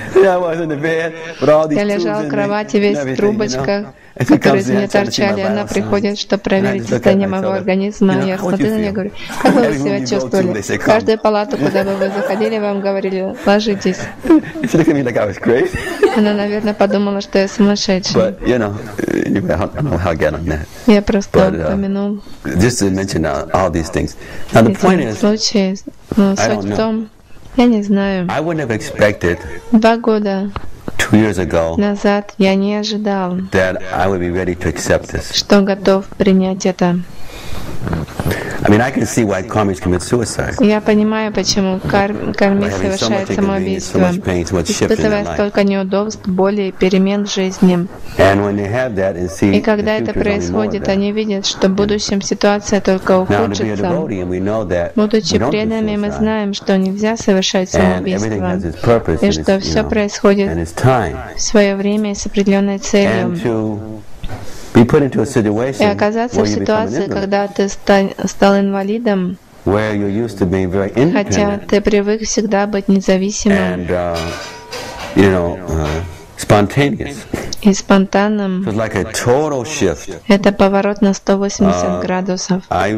Я лежал в кровати весь в трубочках, которые из меня торчали. Она приходит, чтобы проверить состояние моего организма. Я смотрю на нее и говорю: как бы вы себя чувствовали? В каждую палату, куда бы вы заходили, вам говорили: ложитесь. Она, наверное, подумала, что я сумасшедший. Я просто упомянул эти случаи. Но суть в том, я не знаю. Два года назад я не ожидал, что готов принять это. Я понимаю, почему кармик совершает самоубийство, испытывая столько неудобств, боли и перемен в жизни. И когда это происходит, они видят, что в будущем ситуация только ухудшится. Будучи преданными, мы знаем, что нельзя совершать самоубийство, и что все происходит в свое время и с определенной целью. И оказаться в ситуации, когда ты стал инвалидом, хотя ты привык всегда быть независимым и спонтанным, это поворот на сто восемьдесят градусов.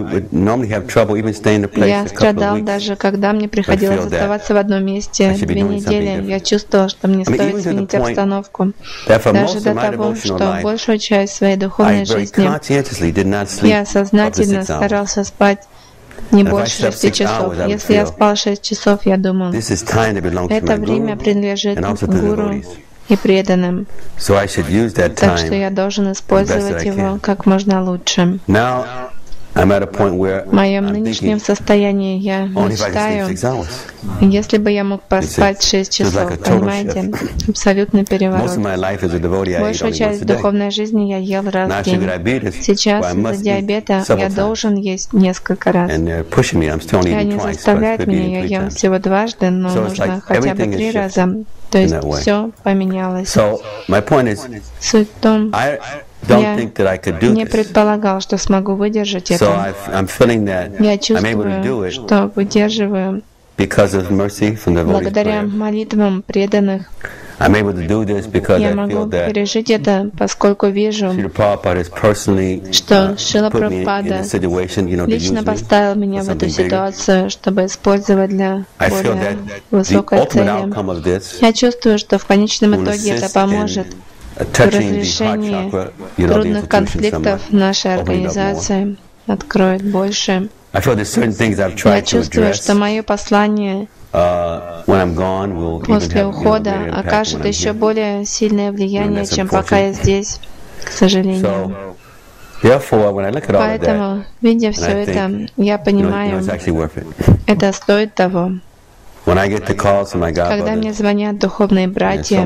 Я страдал даже, когда мне приходилось оставаться в одном месте две недели. Я чувствовал, что мне стоит сменить обстановку. Даже до того, что большую часть своей духовной жизни я сознательно старался спать не больше шести часов. Если я спал шесть часов, я думал, это время принадлежит гуру и преданным. Так что я должен использовать его как можно лучше. В моем нынешнем состоянии я мечтаю, если бы я мог поспать шесть часов, понимаете, абсолютный переворот. Большую часть духовной жизни я ел раз в день. Сейчас из-за диабета я должен есть несколько раз. И они заставляют меня, я ем всего дважды, но нужно хотя бы три раза. То есть все поменялось. Суть в том, я не предполагал, что смогу выдержать это. Я чувствую, что выдерживаю благодаря молитвам преданных. Я могу пережить это, поскольку вижу, что Шрила Прабхупада лично поставил меня в эту ситуацию, чтобы использовать для более высокой цели. Я чувствую, что в конечном итоге это поможет в разрешении трудных конфликтов в нашей организации, откроет больше. Я чувствую, что мое послание после ухода окажет еще более сильное влияние, чем пока я здесь, к сожалению. Поэтому, видя все это, я понимаю, это стоит того. Когда мне звонят духовные братья,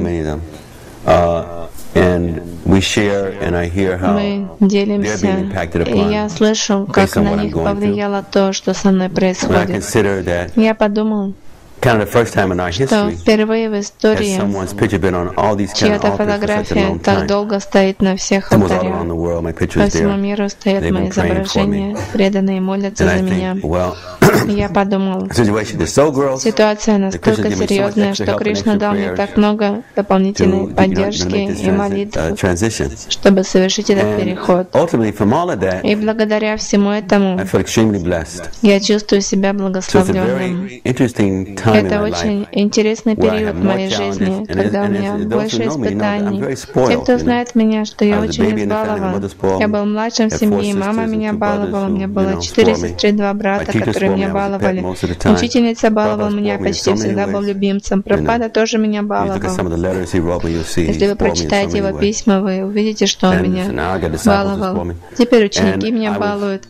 мы делимся, и я слышу, как на них повлияло то, что со мной происходит. Я подумал, что впервые в истории чья-то фотография так долго стоит на всех алтарях. По всему миру стоят мои изображения, преданные молятся за меня. И я подумал, ситуация настолько серьезная, что Кришна дал мне так много дополнительной поддержки и молитв, чтобы совершить этот переход. И благодаря всему этому я чувствую себя благословленным. Это очень интересный период в моей жизни, когда у меня больше испытаний. Те, кто знает меня, что я очень избалован. Я был младшим в семье, мама меня баловала, у меня было четыре сестры, два брата, которые меня баловали. Учительница баловала меня, почти всегда был любимцем. Прабхупада тоже меня баловал. Если вы прочитаете его письма, вы увидите, что он меня баловал. Теперь ученики меня балуют.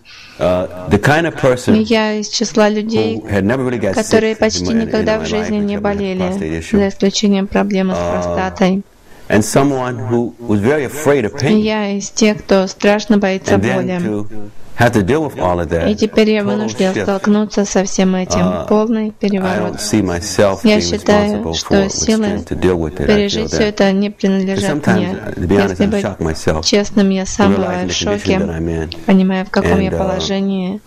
Я из числа людей, которые почти никогда в жизни не болели, за исключением проблемы с простатой. Я из тех, кто страшно боится боли. И теперь я вынужден столкнуться со всем этим. Полный переворот. Я считаю, что силы пережить все это не принадлежат мне. Если быть честным, я сам бываю в шоке, понимая, в каком я положении,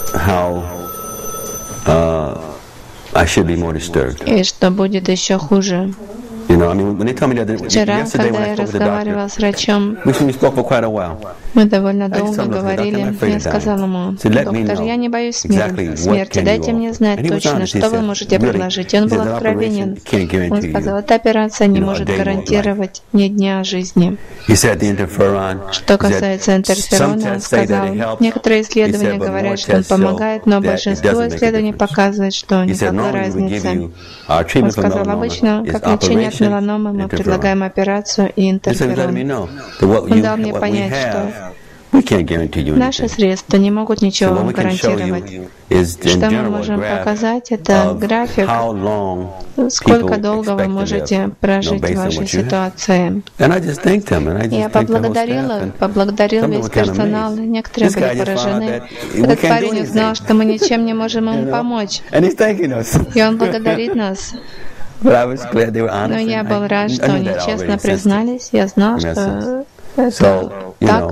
и что будет еще хуже. Вчера, когда я разговаривала с врачом, мы довольно долго говорили. Я сказала ему: доктор, я не боюсь смерти. смерти. Дайте мне знать точно, что вы можете предложить. Он был откровенен. Он сказал: эта операция не может гарантировать ни дня жизни. Что касается интерферона, он сказал: некоторые исследования говорят, что он помогает, но большинство исследований показывает, что никакой разницы. Он сказал: обычно, как лечение от меланомы, мы предлагаем операцию и интерферон. Он дал мне понять, что наши средства не могут ничего вам гарантировать. Что мы можем показать, это график, сколько долго вы можете прожить в вашей ситуации. Я поблагодарила, поблагодарил весь персонал. Некоторые были поражены. Этот парень узнал, что мы ничем не можем ему помочь. И он благодарит нас. Но я был рад, что они честно признались. Я знал, что это так.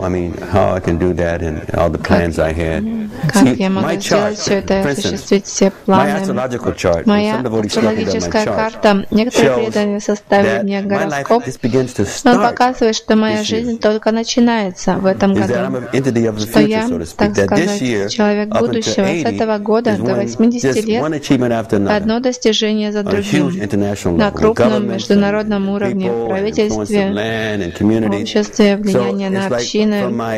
Как я могу сделать все это, осуществить все планы? Моя астрологическая карта, некоторые преданные составили мне гороскоп, но он показывает, что моя жизнь только начинается в этом году, что я, так сказать, человек будущего. С этого года до восьмидесяти лет одно достижение за другим на крупном международном уровне, в правительстве, в обществе, влияние на общины.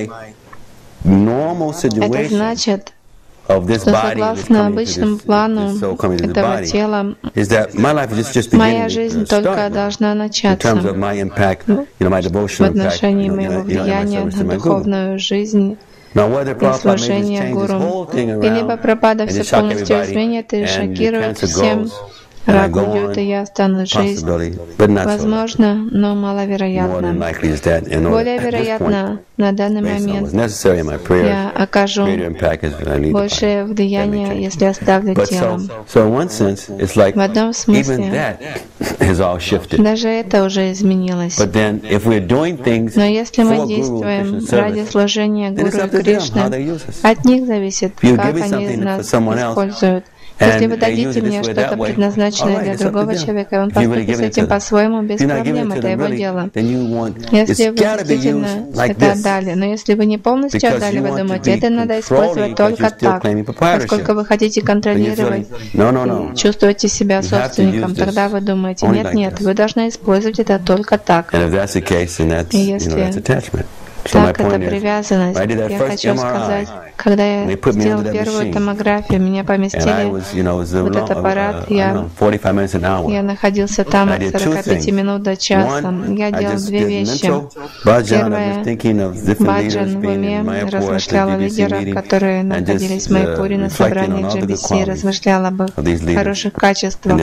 Это значит, что согласно обычному плану этого тела, моя жизнь только должна начаться в отношении моего влияния на духовную жизнь и служение гуру. И либо Прабхупада все полностью изменит и шокирует всем, Рагу уйдет, и я стану жизнь. Возможно, но маловероятно. Более вероятно, на данный момент я окажу большее влияние, если оставлю тело. В одном смысле, даже это уже изменилось. Но если мы действуем ради служения Гуру и Кришны, от них зависит, как они нас используют. Если вы дадите мне что-то предназначенное для другого человека, и он поступит с этим по-своему, без проблем, это его дело. Если вы действительно это отдали, но если вы не полностью отдали, вы думаете, это надо использовать только так, поскольку вы хотите контролировать, чувствуете себя собственником, тогда вы думаете, нет-нет, вы должны использовать это только так. И если так, это привязанность. Я хочу сказать, когда я сделал первую томографию, меня поместили в этот аппарат, я, я находился там от сорока пяти минут до часа. Я делал две вещи. Первое, баджан в уме, размышлял о лидерах, которые находились в Майпуре на собрании джи би си, размышлял об их хороших качествах,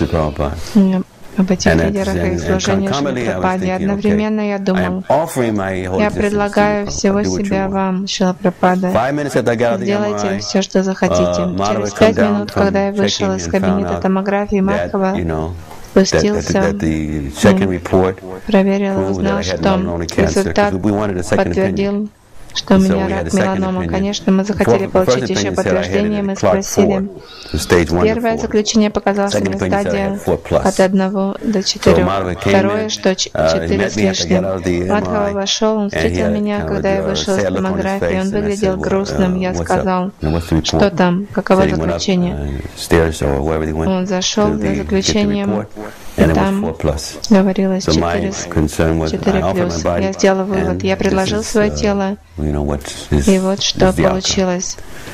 об этих лидерах и их служении Шрила Прабхупаде. Одновременно я думал, я предлагаю всего себя вам, Шрила Прабхупада. Сделайте все, что захотите. Через пять минут, когда я вышел из кабинета томографии Маркова, спустился, проверил, узнал, что результат подтвердил что у меня рак меланома. Конечно, мы захотели получить еще подтверждение, мы спросили. Первое заключение показало, что мне стадия от одного до четырех. Второе, что четыре с лишним. Мадхава вошел, он встретил меня, когда я вышел из томографии. Он выглядел грустным. Я сказал, что там, каково заключение. Он зашел за заключением, и там говорилось четыре плюс. Я сделал вывод. Я предложил свое тело, и вот что получилось.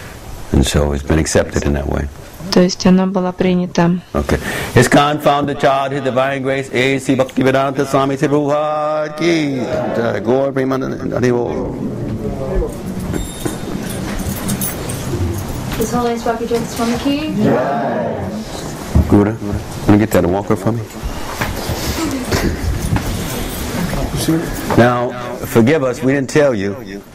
То есть оно было принято. Okay. His confounded child, His divine grace, A C Bhaktivedanta Swami Prabhupada ki jai. Gaur Premanand Haribo. His Holiness Bhakti Swami ki jai. Guru, can you get that walker for me? Now, forgive us, we didn't tell you.